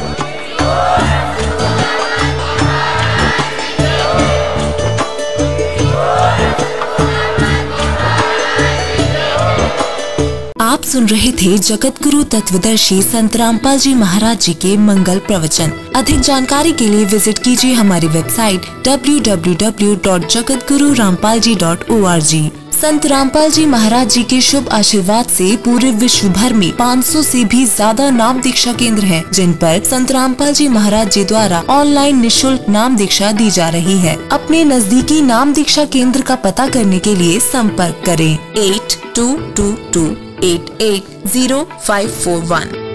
आप सुन रहे थे जगत गुरु तत्वदर्शी संत रामपाल जी महाराज जी के मंगल प्रवचन। अधिक जानकारी के लिए विजिट कीजिए हमारी website W W W dot Jagat Guru Rampal ji dot O R G. Sant Rampal जी महाराज जी के शुभ आशीर्वाद से पूरे विश्व भर में पाँच सौ से भी ज्यादा नाम दीक्षा केंद्र हैं, जिन पर संत रामपाल जी महाराज जी द्वारा ऑनलाइन निशुल्क नाम दीक्षा दी जा रही है। अपने नजदीकी नाम दीक्षा केंद्र का पता करने के लिए संपर्क करें eight two two two eight eight zero five four one.